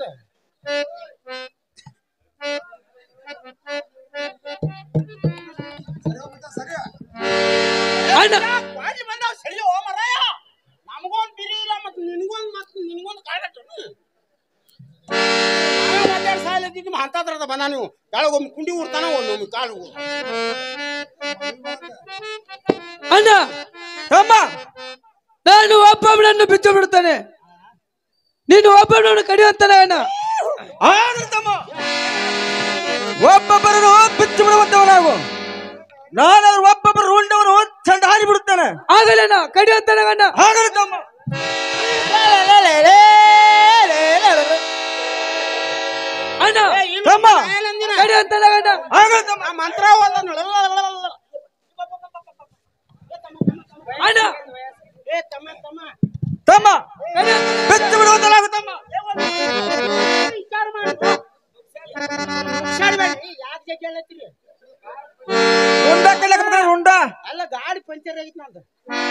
ಬಂದಾವ ಸರಿ ಓ ಮರಾಯ ನಮಗೊಂದ್ ಬಿರಿ ಇಲ್ಲ ಮತ್ ನಿನಗೊಂದ್ ಕಾಳಗಟ್ಟು ಸಾಲಿದ್ದು ಅಂತದ್ರದ ಬಂದ ನೀವು ಕೆಳಗೊಮ್ಮೆ ಕುಂಡಿ ಊರ್ತಾನ ಒಮ್ಮೆ ಕಾಲು ಅಣ್ಣ ತಮ್ಮ ನಾನು ಒಬ್ಬೊಬ್ಬನನ್ನು ಬಿಚ್ಚು ಬಿಡುತ್ತಾನೆ ನೀನು ಒಬ್ಬನನ್ನು ಕಡಿಯುವಂತಾನೆ ಅಣ್ಣ ತಮ್ಮ ಒಬ್ಬೊಬ್ಬರನ್ನು ಬಿಚ್ಚು ಬಿಡುವಂತವನಾಗು ನಾನು ಅವ್ರು ಒಬ್ಬೊಬ್ಬರು ಉಂಡವರು ಚಂದ ಹಾರಿ ಬಿಡುತ್ತಾನೆ ಆಗಲೇನ ಕಡಿಯುವಂತಾನೆ ಅಣ್ಣ ಆಗಲಿ ತಮ್ಮ ಅಣ್ಣ ತಮ್ಮ ಕಡಿಯುವಂತಾನೆ ಅಣ್ಣ ಆಗಲಿ ತಮ್ಮ ಮಂತ್ರ ಅಣ್ಣ ತಮ್ಮ ಬೆಚ್ಚ ಬಿಡುವಂತಲಾಗು ತಮ್ಮ ಅಲ್ಲ ಗಾಡಿ ಪಂಚರ್ ಆಗಿತ್ತು ನಂದು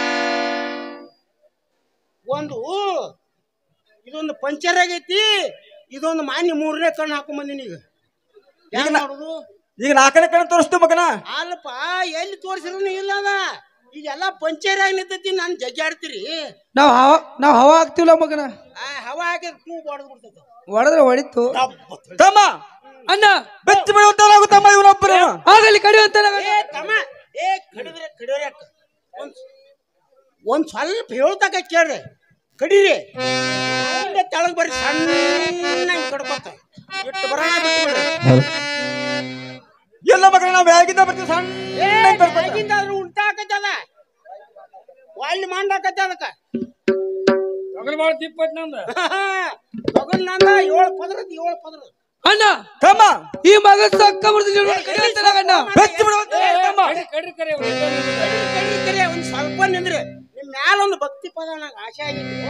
ಇದೊಂದು ಪಂಚರ್ ಆಗೈತಿ ಇದೊಂದು ಮಾನ್ಯ 3ನೇ ಕಣ್ಣು ಹಾಕೊಂಡ್ ಬಂದಿನಿ ಈಗ ನೋಡುದು ಈಗ 4ನೇ ಕಣ್ಣು ತೋರಿಸ್ತು ಮಗನ ಅಲ್ಲಪ್ಪ ಎಲ್ಲಿ ತೋರಿಸಿದ್ರು ಇಲ್ಲ ಅದ ಈಗೆಲ್ಲ ಪಂಚರ್ ಆಗಿ ನಿಂತೈತಿ ನಾನು ಜಗ್ಗಾಡ್ತೀರಿ ನಾವ್ ಹವಾ ಹಾಕ್ತಿವಲ್ಲ ಮಗನ ಹವಾ ಹಾಕಿದ್ರೆ ತೂ ಹೊಡೆದು ಬಿಡ್ತೈತಿ ಹೊಡೆದ್ರೆ ಹೊಡಿತು ತಮ್ಮ ಅಣ್ಣ ಬೆಚ್ಚ ಬಿಡುವಂತಲಾಗು ತಮ್ಮ ಇವನೊಬ್ಬರ ಆಗಲಿ ಕಡಿಯುವಂತಲಾಗ ತಮ್ಮ ಕಡಿದ್ರೆ ಒಂದ್ ಸ್ವಲ್ಪ ಹೇಳ್ತಕ ಕೇಳ್ರಿ ಕಡೀರಿ ತೆಳಗ್ ಬರ್ರಿ ಸಣ್ಣ ಕಡ್ಕೊತ ಇಟ್ಟು ಬರೋಣ ಎಲ್ಲ ಮಕ್ಕಳು ನಾವು ಹೇಗಿಂದ ಬರ್ತೀವಿ ಸಣ್ಣ ಉಂಟಾಕತ್ತದ ಒಳ್ಳೆ ಮಾಡಾಕತ್ತ ಅದಕ್ಕ ತಗೊಂಡ್ ನಂದ 7 ಪದರದ್ 7 ಪದರ ಅಣ್ಣ ತಮ್ಮ ಈ ಮಗ ಸಕ್ಕ ಒಂದ್ ಸ್ವಲ್ಪ ನಿಂದ್ರಿ ನಿಮ್ ಮ್ಯಾಲ ಒಂದು ಭಕ್ತಿ ಪದ ನಂಗೆ ಆಸೆ ಆಗಿತ್ತು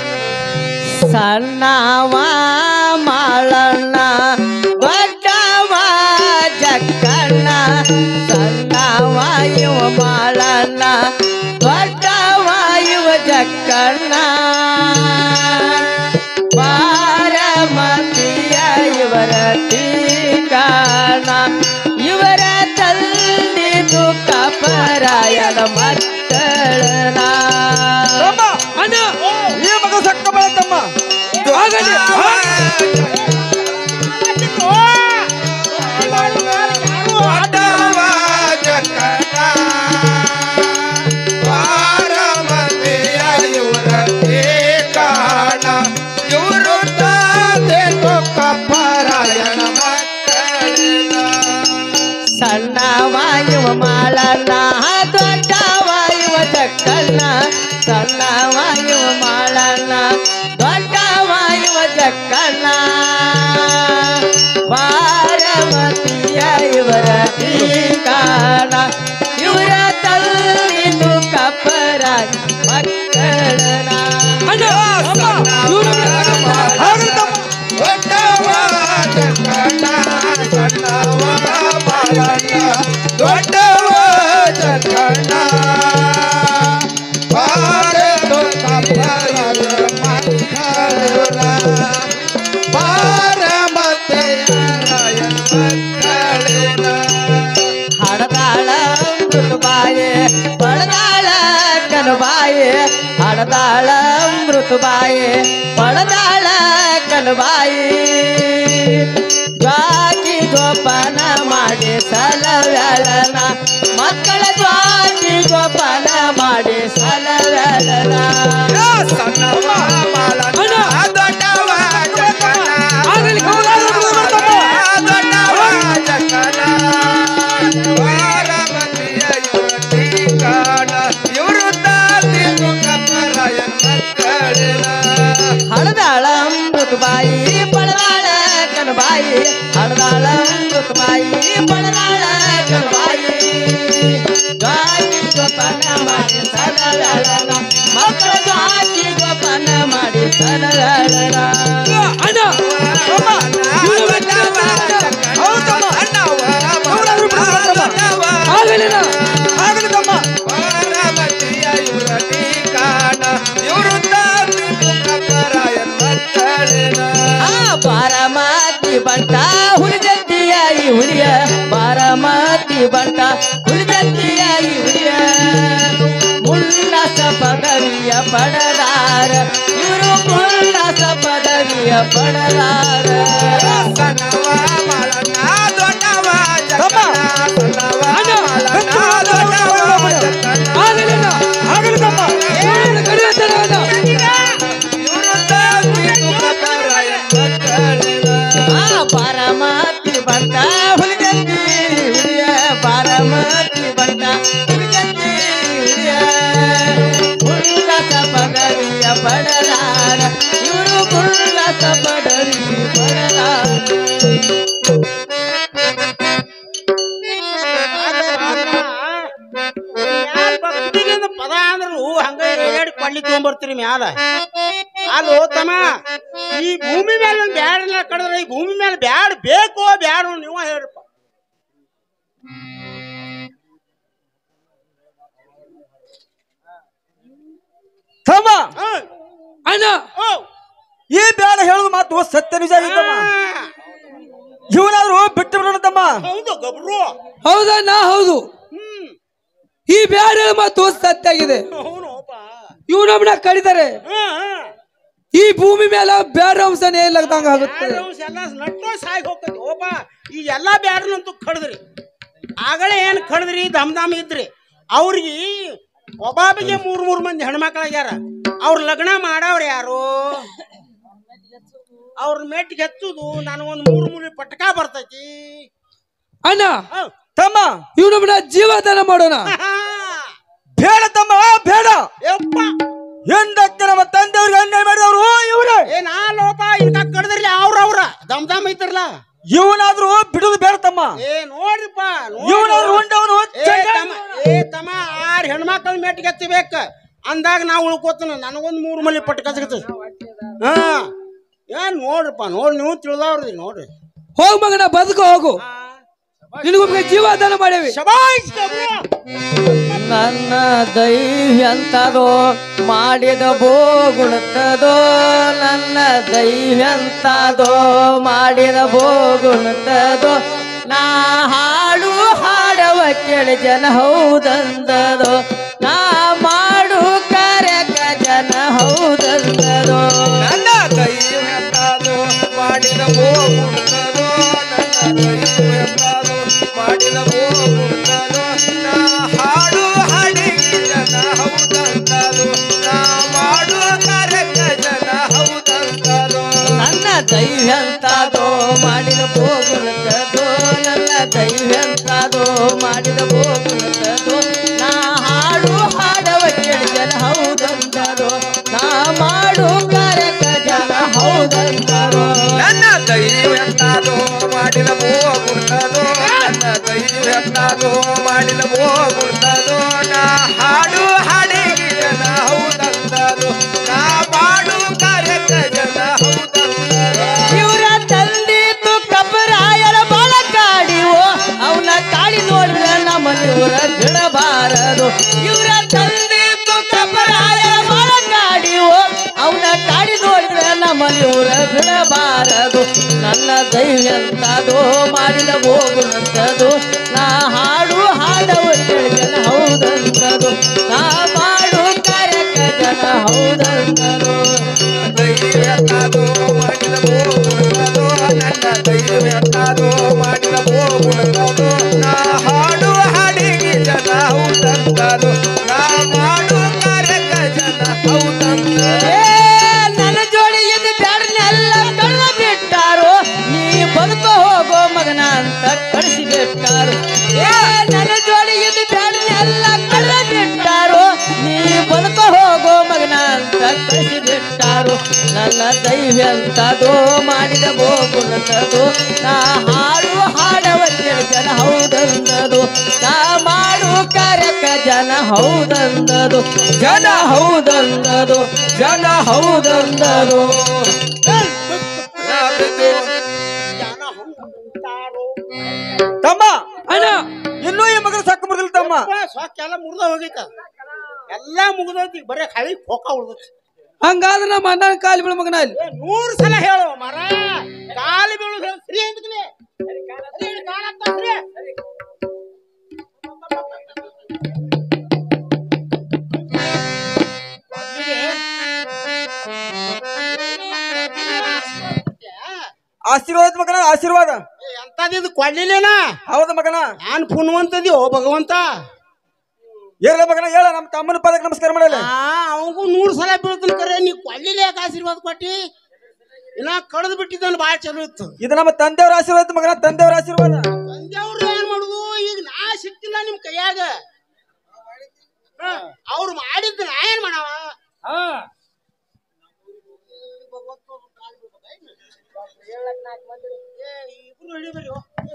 ಸಣ್ಣವ ಮಾಳಣ್ಣ ದೊಡ್ಡವ ಜಕ್ಕಣ್ಣ ಸಣ್ಣವ ಇವ ಮಾಳಣ್ಣ ದೊಡ್ಡವ ಇವ ಜಕ್ಕಣ್ಣ ಬಾರಮತಿಯ ಇವರ ಠೀಕಾಣ ಇವರ ತಲ್ಲಿದು ಕಪರಾಯನ ಮಕ್ಕಳನ ಅಣ್ಣ ಈ ಮಗ ಸಕ್ಕ ಬರತ್ತಮ್ಮ ಜಕ್ಕಣ್ಣ ಸಣ್ಣವ ಇವ ಮಾಳಣ್ಣ ದೊಡ್ಡವ ಇವ ಜಕ್ಕಣ್ಣ ಬಾರಮತಿಯ ಇವರ ಠೀಕಾಣ ಇವರ ತಲ್ಲಿದು ಕಪ್ಪರಾಯ ಮಕ್ಕಳನ ದೊಡ್ಡವ ಜಕ್ಕಣ್ಣ ಹಡದಾಳ ಮೃತುಬಾಯಿ ಪಡದಾಳ ಕನುಬಾಯಿ ಹಡದಾಳ ಮೃತುಬಾಯಿ ಪಡದಾಳ ಕನುಬಾಯಿ ಜ್ವಾಕಿ ಜೋಪಾನ ಮಾಡಿ ಸಲವೆಳನ ಮಕ್ಕಳ ಜ್ವಾಕಿ ಜೋಪಾನ ಮಾಡಿ ಸಲವೆಳನ ಸಣ್ಣವ ಮಾಲಣ್ಣ ದೊಡ್ಡವ ಜಕ್ಕಣ್ಣ ದೊಡ್ಡವ ಜಕ್ಕಣ್ಣ ಬಾರಮತಿಯ ಇವರ ಠೀಕಾಣ ಇವರು ತಾತಿದು ಕಪ್ಪರಾಯ ಮಕ್ಕಳಿನ ಹಡದಾಳ ಮೃತುಬಾಯಿ ಪಡದಾಳ ಕನುಬಾಯಿ ಹಡದಾಳ ಮೃತುಬಾಯಿ ಪಡದಾಳ ಕನುಬಾಯಿ ಗಾಯಿ ಜೋಪಾನ ಮಾಡಿ ಸಲವೆಳನ ಮಕ್ಕಳ ಗಾಯಿ ಜೋಪಾನ ಮಾಡಿ ಸಲವೆಳನ ಬಾರಮತಿಯ ಇವರ ಠೀಕಾಣ ಇವರು ತಾತಿದು ಕಪ್ಪರಾಯ ಮಕ್ಕಳಿನ ಬಾರಮತಿ ಬಂಟ ಹುಲಿಜತ್ತಿಯ ಈ ಹುಲಿಯ ಬಾರಮತಿ ಬಂಟ ಹುಲಿಜತ್ತಿಯ ಈ ಹುಲಿಯ ಮುಳ್ಳಸ ಪದವಿಯ ಪಡದಾರ ಇವರು ಮುಳ್ಳಸ ಪದವಿಯ ಪಡದಾರ ಸಣ್ಣವ ಮಾಲಣ್ಣ ದೊಡ್ಡವ ಜಕ್ಕಣ್ಣ ಸಣ್ಣವ ಮಾಲಣ್ಣ ದೊಡ್ಡವ ಜಕ್ಕಣ್ಣ ಇವರು ತಾತಿದು ಕಪ್ಪರಾಯ ಮಕ್ಕಳಿನ ಬಾರಮತಿ ಬಂಟ ಹುಲಿಜತ್ತಿ ಹುಲಿಯ ಬಾರಮತಿ ಬಂಟ ಹುಲಿಜತ್ತಿ ಹುಲಿಯ ಮುಳ್ಳಸ ಪದವಿಯ ಪಡದಾರ ಇವರು ಮುಳ್ಳಸ ಪದವಿ ಪಡದಾರ ಪದ ಅಂದ್ರು ಹಂಗ ಹೇಳಿ ಕೊಳ್ಳಿ ತಗೊಂಡ್ಬರ್ತೀರಿ ಮ್ಯಾಲ ಅಲ್ಲೋ ತಮ್ಮ ಈ ಭೂಮಿ ಮೇಲೆ ಒಂದು ಬ್ಯಾಡ ಕಡಿದ್ರೆ ಈ ಭೂಮಿ ಮೇಲೆ ಬ್ಯಾಡ ಬೇಕೋ ಬ್ಯಾಡ ನೀವು ಹೇಳ್ರಪ್ಪ ತಮ್ಮ ಅಣ್ಣ ಈ ಬ್ಯಾಡ ಹೇಳುದು ಮಾತು ಸತ್ಯ ನಿಜ ಐತಮ್ಮ ಇವನಾದ್ರು ಬಿಟ್ಟು ಬಿಡೋಣ ತಮ್ಮ ಹೌದು ಗಬ್ರು ಹೌದಣ್ಣ ಹೌದು ಈ ಬ್ಯಾಡ ಹೇಳೋ ಮಾತು ಸತ್ಯ ಆಗಿದೆ ಇವ್ ನಮ್ಮನ್ನ ಕಡಿತಾರೆ ಈ ಭೂಮಿ ಮೇಲೆ ಬ್ಯಾಡ ಅಂಶನೇ ಇಲ್ಲದಂಗ ಆಗುತ್ತೆ ಎಲ್ಲ ನಟ್ಟೋ ಸಾಯಿ ಹೋಗ್ತೈತಿ ಓಪ ಈ ಎಲ್ಲಾ ಬ್ಯಾಡನಂತೂ ಕಡದ್ರಿ ಆಗಲೇ ಏನ್ ಕಡದ್ರಿ ದಮ್ ಇದ್ರಿ ಅವ್ರಿಗೆ ಒಬ್ಬಾಬಿಗೆ 3 ಮಂದಿ ಹೆಣ್ಮಕ್ಳಾಗ್ಯಾರ ಅವ್ರ ಲಗ್ನ ಮಾಡವ್ರ ಯಾರು ಅವ್ರ ಮೆಟ್ಟಿಗೆ ಹಚ್ಚುದು ನನಗೊಂದು 3 ಪಟಕ ಬರ್ತೈತಿ ಅಣ್ಣ ತಮ್ಮ ಇವ್ ನಮ್ಮನ್ನ ಜೀವದಾನ ಮಾಡೋಣ ಬೇಡ ತಮ್ಮ ಬೇಡ ಯಪ್ಪ ಎಂದಕ್ಕೆ ನಮ್ಮ ತಂದೆಯವ್ರಿಗೆ ಅನ್ಯಾಯ ಮಾಡಿದವರು ಇವ್ರೆ ನಾ ಲೋಪ ಇನ್ಕ ಕಡದ್ರಿ ಅವ್ರವ್ರ ದಮ್ ಐತ್ರಲ್ಲ ಇವನಾದ್ರು ಬಿಡುದು ಬೇಡ ತಮ್ಮ ನೋಡ್ರಿಪ್ಪ ಇವನಾದ್ರು ಉಂಡವನು ತಮ್ಮ 6 ಹೆಣ್ಮಕ್ಳ ಮೆಟ್ಟಿಗೆ ಹಚ್ಚಬೇಕ ಅಂದಾಗ ನಾವು ಉಳ್ಕೋತನ ನನಗೊಂದು 3 ಮಲಿ ಪಟ್ಟ ಕಚ್ಕತ ಏನ್ ನೋಡ್ರಿಪ್ಪ ನೋಡಿ ನೀವು ತಿಳಿದವ್ರಿ ನೋಡ್ರಿ ಹೋಗ್ ಮಗನ ಬದುಕು ಹೋಗು ನಿನಗೊಬ್ಬ ಜೀವದಾನ ಮಾಡೇವಿ ಶಬಾಷ್ ನನ್ನ ದೈವ್ಯಂತದೋ ಮಾಡಿದ ಬೋಗುಣತದೋ ನನ್ನ ದೈವ್ಯಂತದೋ ಮಾಡಿದ ಬೋಗುಣತದೋ ನಾ ಹಾಡು ಹಾಡವ ಕೇಳಿ ಜನ ಹೌದಂದದೋ ನಾ ಮಾಡು ಕಾರ್ಯಕ ಜನ ಹೌದಂದದೋ ನನ್ನ ದೈವತ್ತಾದೋ ಮಾಡಿದ ಹೋಗುತ್ತದೋ ನನ್ನ ದೈವತ್ತಾದೋ ಮಾಡಿದ ಹೋಗುತ್ತದೋ ನಾ ಹಾಡು ಹಾಡಿ ಜನ ಹೌದಂತದೋ ನಾ ಮಾಡು ಕಾರ್ಯಕ ಜನ ಹೌದಂತದೋ ನನ್ನ ದೈವ್ಯಂತದೋ ಮಾಡಿದ ಬೋಗುಣತದೋ ನನ್ನ ದೈವ್ಯಂತದೋ ಮಾಡಿದ ಬೋಗುಣತದೋ ನಾ ಹಾಡು ಹಾಡವ ಬಾರದು ನನ್ನ ದೈವ್ಯಂತದು ಮಾಡಿದ ಹೋಗುವಂತದು ನಾ ಹಾಡು ಹಾಡವ ಜನ ಹೌದಂತದು ನಾ ಮಾಡು ಕಾರ್ಯಕ ಜನ ಹೌದಂತದು ದೈವ್ಯಂತದು ಮಾಡಿದ ಹೋಗುವಂತದು ನನ್ನ ದೈವ್ಯಂತದು ಮಾಡಿದ ಹೋಗುವಂತದು ನಾ ಹಾಡು ಹಾಡಿಗೆ ಜನ ಹೌದಂತದು ನಾ ಮಾಡು ಕಾರ್ಯಕ ಜನ ಹೌದಂತದು ನನ್ನ ಜೋಡಿ ಇದು ಬ್ಯಾಡನೆಲ್ಲ ಕಳ್ಳ ಬಿಟ್ಟಾರು ನೀ ಬದುಕ ಹೋಗೋ ಮಗನ ಅಂತ ಕಳಿಸಿ ಬಿಟ್ಟಾರು ನನ್ನ ಜೋಡಿ ಇದು ಬ್ಯಾಡನೆಲ್ಲ ಕಳ್ಳ ಬಿಟ್ಟಾರು ನೀ ಬದುಕ ಹೋಗೋ ಮಗನ ಅಂತ ಕಳಿಸಿ ಬಿಟ್ಟಾರು ನನ್ನ ದೈವ್ಯಂತದು ಮಾಡಿದ ಹೋಗುವಂತದು ನಾ ಹಾಡು ಹಾಡವ ಜನ ಹೌದಂದದು ನಾ ಮಾಡು ಕಾರ್ಯಕ ಜನ ಹೌದಂದದು ಜನ ಹೌದಂದದು ಜನ ಹೌದಂದದು ತಮ್ಮ ಅಣ್ಣ ಇನ್ನೂ ಈ ಮಗನ ಸಕ್ಕ ಮುರಿದಿಲ್ಲ ತಮ್ಮ ಸೊಕ್ಕ ಎಲ್ಲ ಮುಗ್ದ ಹೋಗೈತ ಎಲ್ಲ ಮುಗ್ದೈತಿ ಬರೀ ಹಳಿ ಖೋಖ ಉಳ್ದೈತಿ ಹಂಗಾದ್ರೆ ನಮ್ಮ ಅಣ್ಣನ ಕಾಲಿ ಬೀಳ ಮಗನ ಅಲ್ಲಿ 100 ಸಲ ಹೇಳು ಮರ ಕಾಲಿ ಬೀಳು ಫ್ರೀ ಅಂದ್ಕಲೇ ಆಶೀರ್ವಾದ ಮಗನ ಆಶೀರ್ವಾದ ಎಂತದಿದು ಕೊಳ್ಳಿಲೇನ ಹೌದ ಮಗನ ನಾನ್ ಪುಣ್ಯವಂತದಿ ಓ ಭಗವಂತ ಹೇಳ ಮಗನ ಹೇಳ ನಮ್ಮ ತಮ್ಮನ ಪದಕ್ಕೆ ನಮಸ್ಕಾರ ಮಾಡಲ್ಲ ಅವಂಗೂ 100 ಸಲ ಬೀಳ್ತಾನ ಕರೆ ನೀ ಕೊಳ್ಳಿಲೆ ಯಾಕೆ ಆಶೀರ್ವಾದ ಕೊಟ್ಟಿ ಇನ್ನ ಕಡ್ದು ಬಿಟ್ಟಿದ್ದಾನ ಬಾಳ ಚಲೋ ಇತ್ತು ಇದು ನಮ್ಮ ತಂದೆಯವ್ರ ಆಶೀರ್ವಾದ ಮಗನ ತಂದೆಯವ್ರ ಆಶೀರ್ವಾದ ತಂದೆಯವ್ರು ಏನ್ ಮಾಡುದು ಈಗ ನಾ ಸಿಕ್ತಿಲ್ಲ ನಿಮ್ ಕೈಯಾಗ ಅವ್ರು ಮಾಡಿದ್ದು ನಾ ಏನ್ ಮಾಡವ ಇಬ್ರು ಹಿಡಿಬೇಡಿ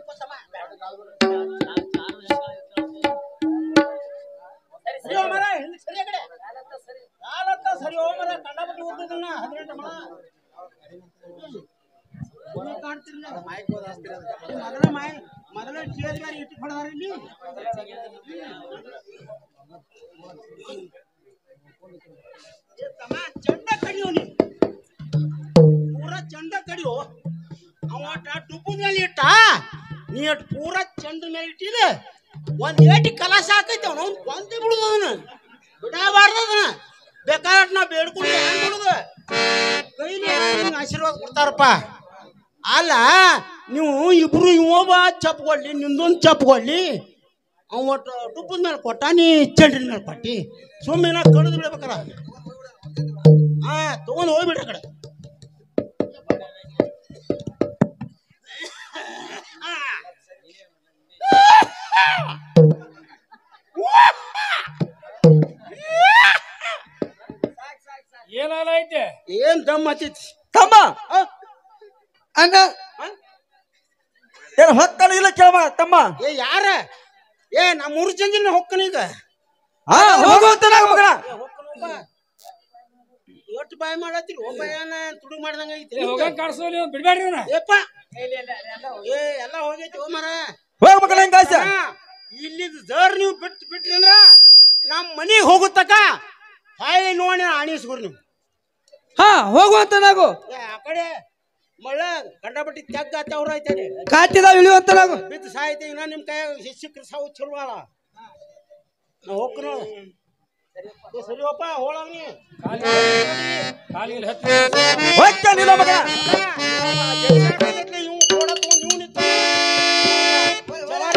ಸರಿ ಹೋಮರ ಕಂಡಪಟ್ಟಿ ಓದೋದನ್ನ 18 ಮಳ ಮೊದಲ ಚೇರ್ ಮೇಲೆ ಇಟ್ಟು ಕೊಡದಾರ ಇಲ್ಲಿ ಚಂಡ ಕಡಿಯೋ ನೀ ಪೂರ ಚಂಡ ಕಡಿಯೋ ಅವ ಡುಬ್ಬದ ಮೇಲೆ ಇಟ್ಟ ನೀ ಅಟ್ ಪೂರ ಚಂಡ ಮೇಲೆ ಇಟ್ಟಿದೆ ಒಂದ್ ಏಟಿ ಕಲಾಸ ಹಾಕೈತಿ ಅವನು ಕೊಂತಿ ಬಿಡುದು ಅವನು ಬಿಡಬಾರ್ದದನ ಬೇಕಾದಟ್ ನಾ ಬೇಡ್ಕೊಂಡು ಏನ್ ಮಾಡುದು ಕೈಲಿ ಆಶೀರ್ವಾದ ಕೊಡ್ತಾರಪ್ಪ ಅಲ್ಲ ನೀವು ಇಬ್ರು ಇವೊಬ್ಬ ಚಪ್ಕೊಳ್ಳಿ ನಿಂದೊಂದು ಚಪ್ಕೊಳ್ಳಿ ಅವ ಒಟ್ಟು ಡುಬ್ಬದ ಮೇಲೆ ಕೊಟ್ಟ ನೀ ಚಂಡಿನ ಮೇಲೆ ಕೊಟ್ಟಿ ಸುಮ್ಮನೆ ಕಡಿದು ಬಿಡ್ಬೇಕಾರ ಹಾ ತಗೊಂಡು ಹೋಗ್ಬಿಡ್ರಿ ಕಡೆ ಏನಾಗೈತೆ ಏನ್ ದಮ್ ಹತ್ತೈತಿ ತಮ್ಮ ಅಣ್ಣ ಏನು ಹೊತ್ತಾನ ಇಲ್ಲ ಕೇಳಮ್ಮ ತಮ್ಮ ಏ ಯಾರ ಏ ನಾ 3 ಚಂದಿನ ಹೊಕ್ಕನ ಈಗ ಹೋಗುವಂತ ಮಗನ ಎಷ್ಟು ಬಾಯ್ ಮಾಡತ್ತೀರಿ ಒಬ್ಬ ಏನ ತುಡುಗ್ ಮಾಡ್ದಂಗ ಐತಿ ಹೋಗಂಗ್ ಕಾಡ್ಸೋ ನೀವು ಬಿಡ್ಬೇಡ್ರಿ ಅವ್ನ. ಏಪ್ಪ ಏ ಎಲ್ಲ ಹೋಗೈತಿ ಓ ಮರ ಹೋಗ ಮಗನ ಹೆಂಗ ಆಸೆ ಇಲ್ಲಿ ಜರ್ ನೀವು ಬಿಟ್ರಿ ಅಂದ್ರ ನಮ್ಮ ಮನಿಗೆ ಹೋಗುತ್ತಕ ಹಾಯ್ ನೋಡಿ ಆಣಿಸ್ಕೊರಿ ನೀವು ಹಾ ಹೋಗುವಂತ ನಾವು ಏ ಆ ಕಡೆ ಮಳ್ಳ ಕಂಡಪಟ್ಟಿ ತೆಗ್ಗ ಅವ್ರ ಐತೇನೆ ಕಾಟಿದಾವ್ ಇಳಿಯುವಂತ ನಾವು ಬಿದ್ದು ಸಾಯ್ತಿ ಇನ್ನ ನಿಮ್ ಕೈ ಶಿಕ್ಷಕರು ಸಾವು ಚಲೋ ಅಲ್ಲ ನಾ ಹೋಗ್ಕ ಸರಿಯಪ್ಪ ಹೋಳವ್ನಿ ಕಾಲಿಗೆ ಹತ್ತಿ ಹೋಗ್ತಾನಿಲ್ಲ ಮಗನ ಇವ್ ಕೊಡ ತಗೊಂಡ್ ಇವ್ ನಿಂತ ಜವಾರ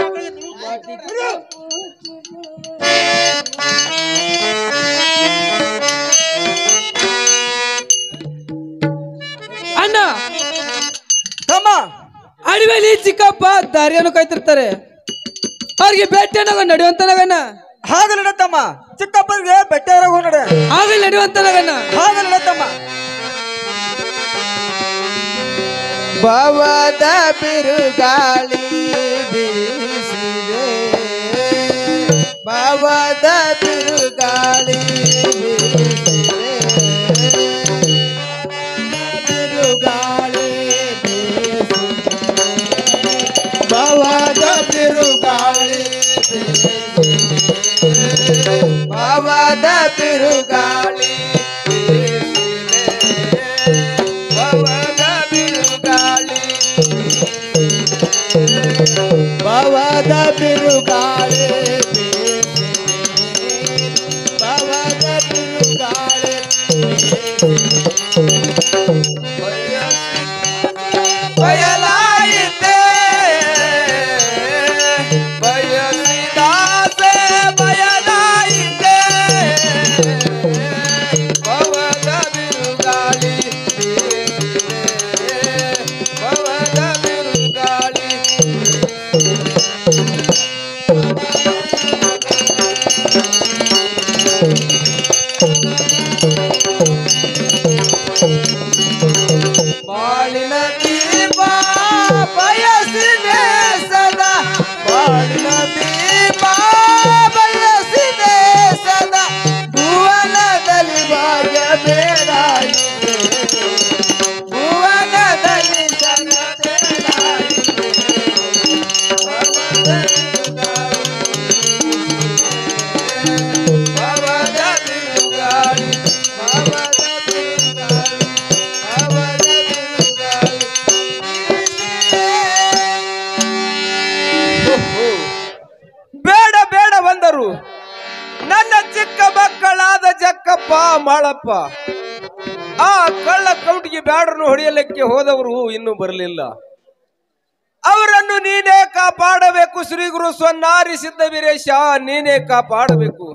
ಅಣ್ಣ ತಮ್ಮ ಅಡಿಮೇಲಿ ಚಿಕ್ಕಪ್ಪ ದಾರಿಯನ್ನು ಕಾಯ್ತಿರ್ತಾರೆ ಅವ್ರಿಗೆ ಭೇಟಿಯಾಗ ನಡೆಯುವಂತನಗಣ್ಣ ಹಾಗ ನಡತಮ್ಮ ಚಿಕ್ಕಪ್ಪರಿಗೆ ಬೆಟ್ಟ ನಡೆ ಹಾಗ ನಡೆಯುವಂತನಗಣ್ಣ ಹಾಗ ನಡತಮ್ಮ ಭವದ ಬಿರುಗಾಳಿ ಬೀಸಿದೆ ಭವದ ಬಿರುಗಾಳಿ ಬೀಸಿದೆ ಬಿರುಗಾಳಿ ಬೀಸಿದೆ ಭವದ ಬಿರುಗಾಳಿ ಬೀಸಿದೆ ಭವದ ಬಿರುಗಾಳಿ ಬೀಸಿದೆ ಭವದ ಬಿರುಗಾಳಿ ಭವದ ಬಿರುಗಾಳಿ ಬೀಸಿದೆ, ಭವದ ಬಿರುಗಾಳಿ ಬಯಲಾಯಿತೆ ಬಯಸಿದಾಸೆ ಬಯಲಾಯಿತೆ ಭವದ ಬಿರುಗಾಳಿ ಬೀಸಿದೆ, ಭವದ ಬಿರುಗಾಳಿ ಬಾಳಿನ ದೀಪ ಬಯಸಿದೆ ಸದಾ, ಬಾಳಿನ ದೀಪ ಬಯಸಿದೆ ಸದಾ, ಭುವನದಲ್ಲಿ ಭಾಗ್ಯ ಬೇಡಾಯಿತೆ, ಭುವನದಲ್ಲಿ ಜನ ಬೇಡಾಯಿತೆ, ಭವದ ಬಿರುಗಾಳಿ, ಭವದ ಬಿರುಗಾಳಿ, ಭವದ ಬಿರುಗಾಳಿ. ಬೇಡ ಬೇಡ ಬಂದರು ನನ್ನ ಚಿಕ್ಕ ಮಕ್ಕಳಾದ ಜಕ್ಕಪ್ಪ ಮಾಳಪ್ಪ. ಆ ಕಳ್ಳ ಕೌಟಿಗೆ ಬ್ಯಾಡರನ್ನು ಹೊಡೆಯಲಿಕ್ಕೆ ಹೋದವರು ಇನ್ನೂ ಬರಲಿಲ್ಲ. ಅವರನ್ನು ನೀನೇ ಕಾಪಾಡಬೇಕು ಶ್ರೀ ಗುರು ಸ್ವನ್ನಾರಿ ಸಿದ್ಧ ವೀರೇಶ, ನೀನೇ ಕಾಪಾಡಬೇಕು.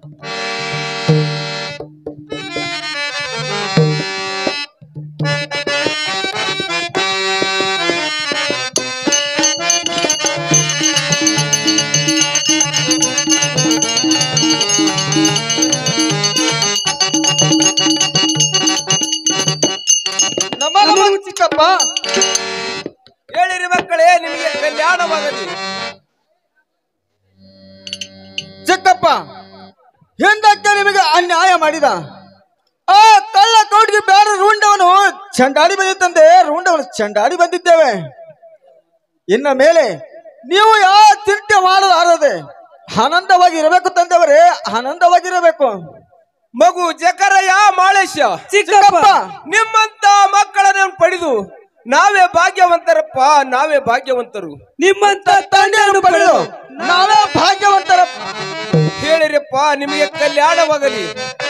ನಮ್ಮ ಚಿಕ್ಕಪ್ಪ ಹೇಳಿರಿ ಮಕ್ಕಳೇ, ನಿಮಗೆ ಕಲ್ಯಾಣವಾಗಲಿ. ಚಿಕ್ಕಪ್ಪ ಹಿಂದಕ್ಕೆ ನಿಮಗೆ ಅನ್ಯಾಯ ಮಾಡಿದ ಆ ಕಳ್ಳ ಕೌಟಿಗೆ ಬೇಡ ರುಂಡವನು ಚಂಡಾಡಿ ಬಂದಿತ್ತಂತೆ, ರುಂಡವನು ಚಂಡಾಡಿ ಬಂದಿದ್ದೇವೆ. ಇನ್ನ ಮೇಲೆ ನೀವು ಯಾವ ಚಿಂತೆ ಮಾಡಲಾರದೆ ಆನಂದವಾಗಿ ಇರಬೇಕು ತಂದವರೇ, ಆನಂದವಾಗಿರಬೇಕು. ಮಗು ಜಕರಯ್ಯ ಮಾಳೇಶ, ಚಿಕ್ಕಪ್ಪ ನಿಮ್ಮಂತ ಮಕ್ಕಳನ್ನು ಪಡೆದು ನಾವೇ ಭಾಗ್ಯವಂತರಪ್ಪ, ನಾವೇ ಭಾಗ್ಯವಂತರು. ನಿಮ್ಮಂತ ತಂದೆಯನ್ನು ಪಡೆದು ನಾವೇ ಭಾಗ್ಯವಂತರಪ್ಪ. ಹೇಳಿರಪ್ಪ, ನಿಮಗೆ ಕಲ್ಯಾಣವಾಗಲಿ.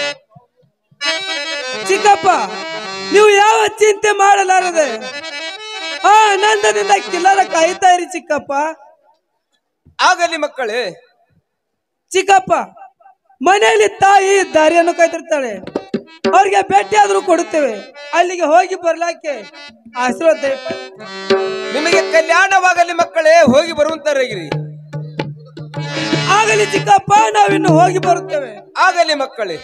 ಚಿಕ್ಕಪ್ಪ ನೀವು ಯಾವ ಚಿಂತೆ ಮಾಡಲಾರದೆ ಆನಂದದಿಂದ ಕಿಲ್ಲರ ಕಾಯ್ತಾ ಇರಿ ಚಿಕ್ಕಪ್ಪ. ಆಗಲಿ ಮಕ್ಕಳೇ. ಚಿಕ್ಕಪ್ಪ ಮನೆಯಲ್ಲಿ ತಾಯಿ ದಾರಿಯನ್ನು ಕಾಯ್ತಿರ್ತಾಳೆ, ಅವ್ರಿಗೆ ಭೇಟಿ ಆದ್ರೂ ಕೊಡುತ್ತೇವೆ, ಅಲ್ಲಿಗೆ ಹೋಗಿ ಬರ್ಲಾಕೆ ಆಶೀರ್ವಾದ. ನಿಮಗೆ ಕಲ್ಯಾಣವಾಗಲಿ ಮಕ್ಕಳೇ, ಹೋಗಿ ಬರುವಂತರಾಗಿರಿ. ಆಗಲಿ ಚಿಕ್ಕಪ್ಪ, ನಾವಿನ್ನು ಹೋಗಿ ಬರುತ್ತೇವೆ. ಆಗಲಿ ಮಕ್ಕಳೇ.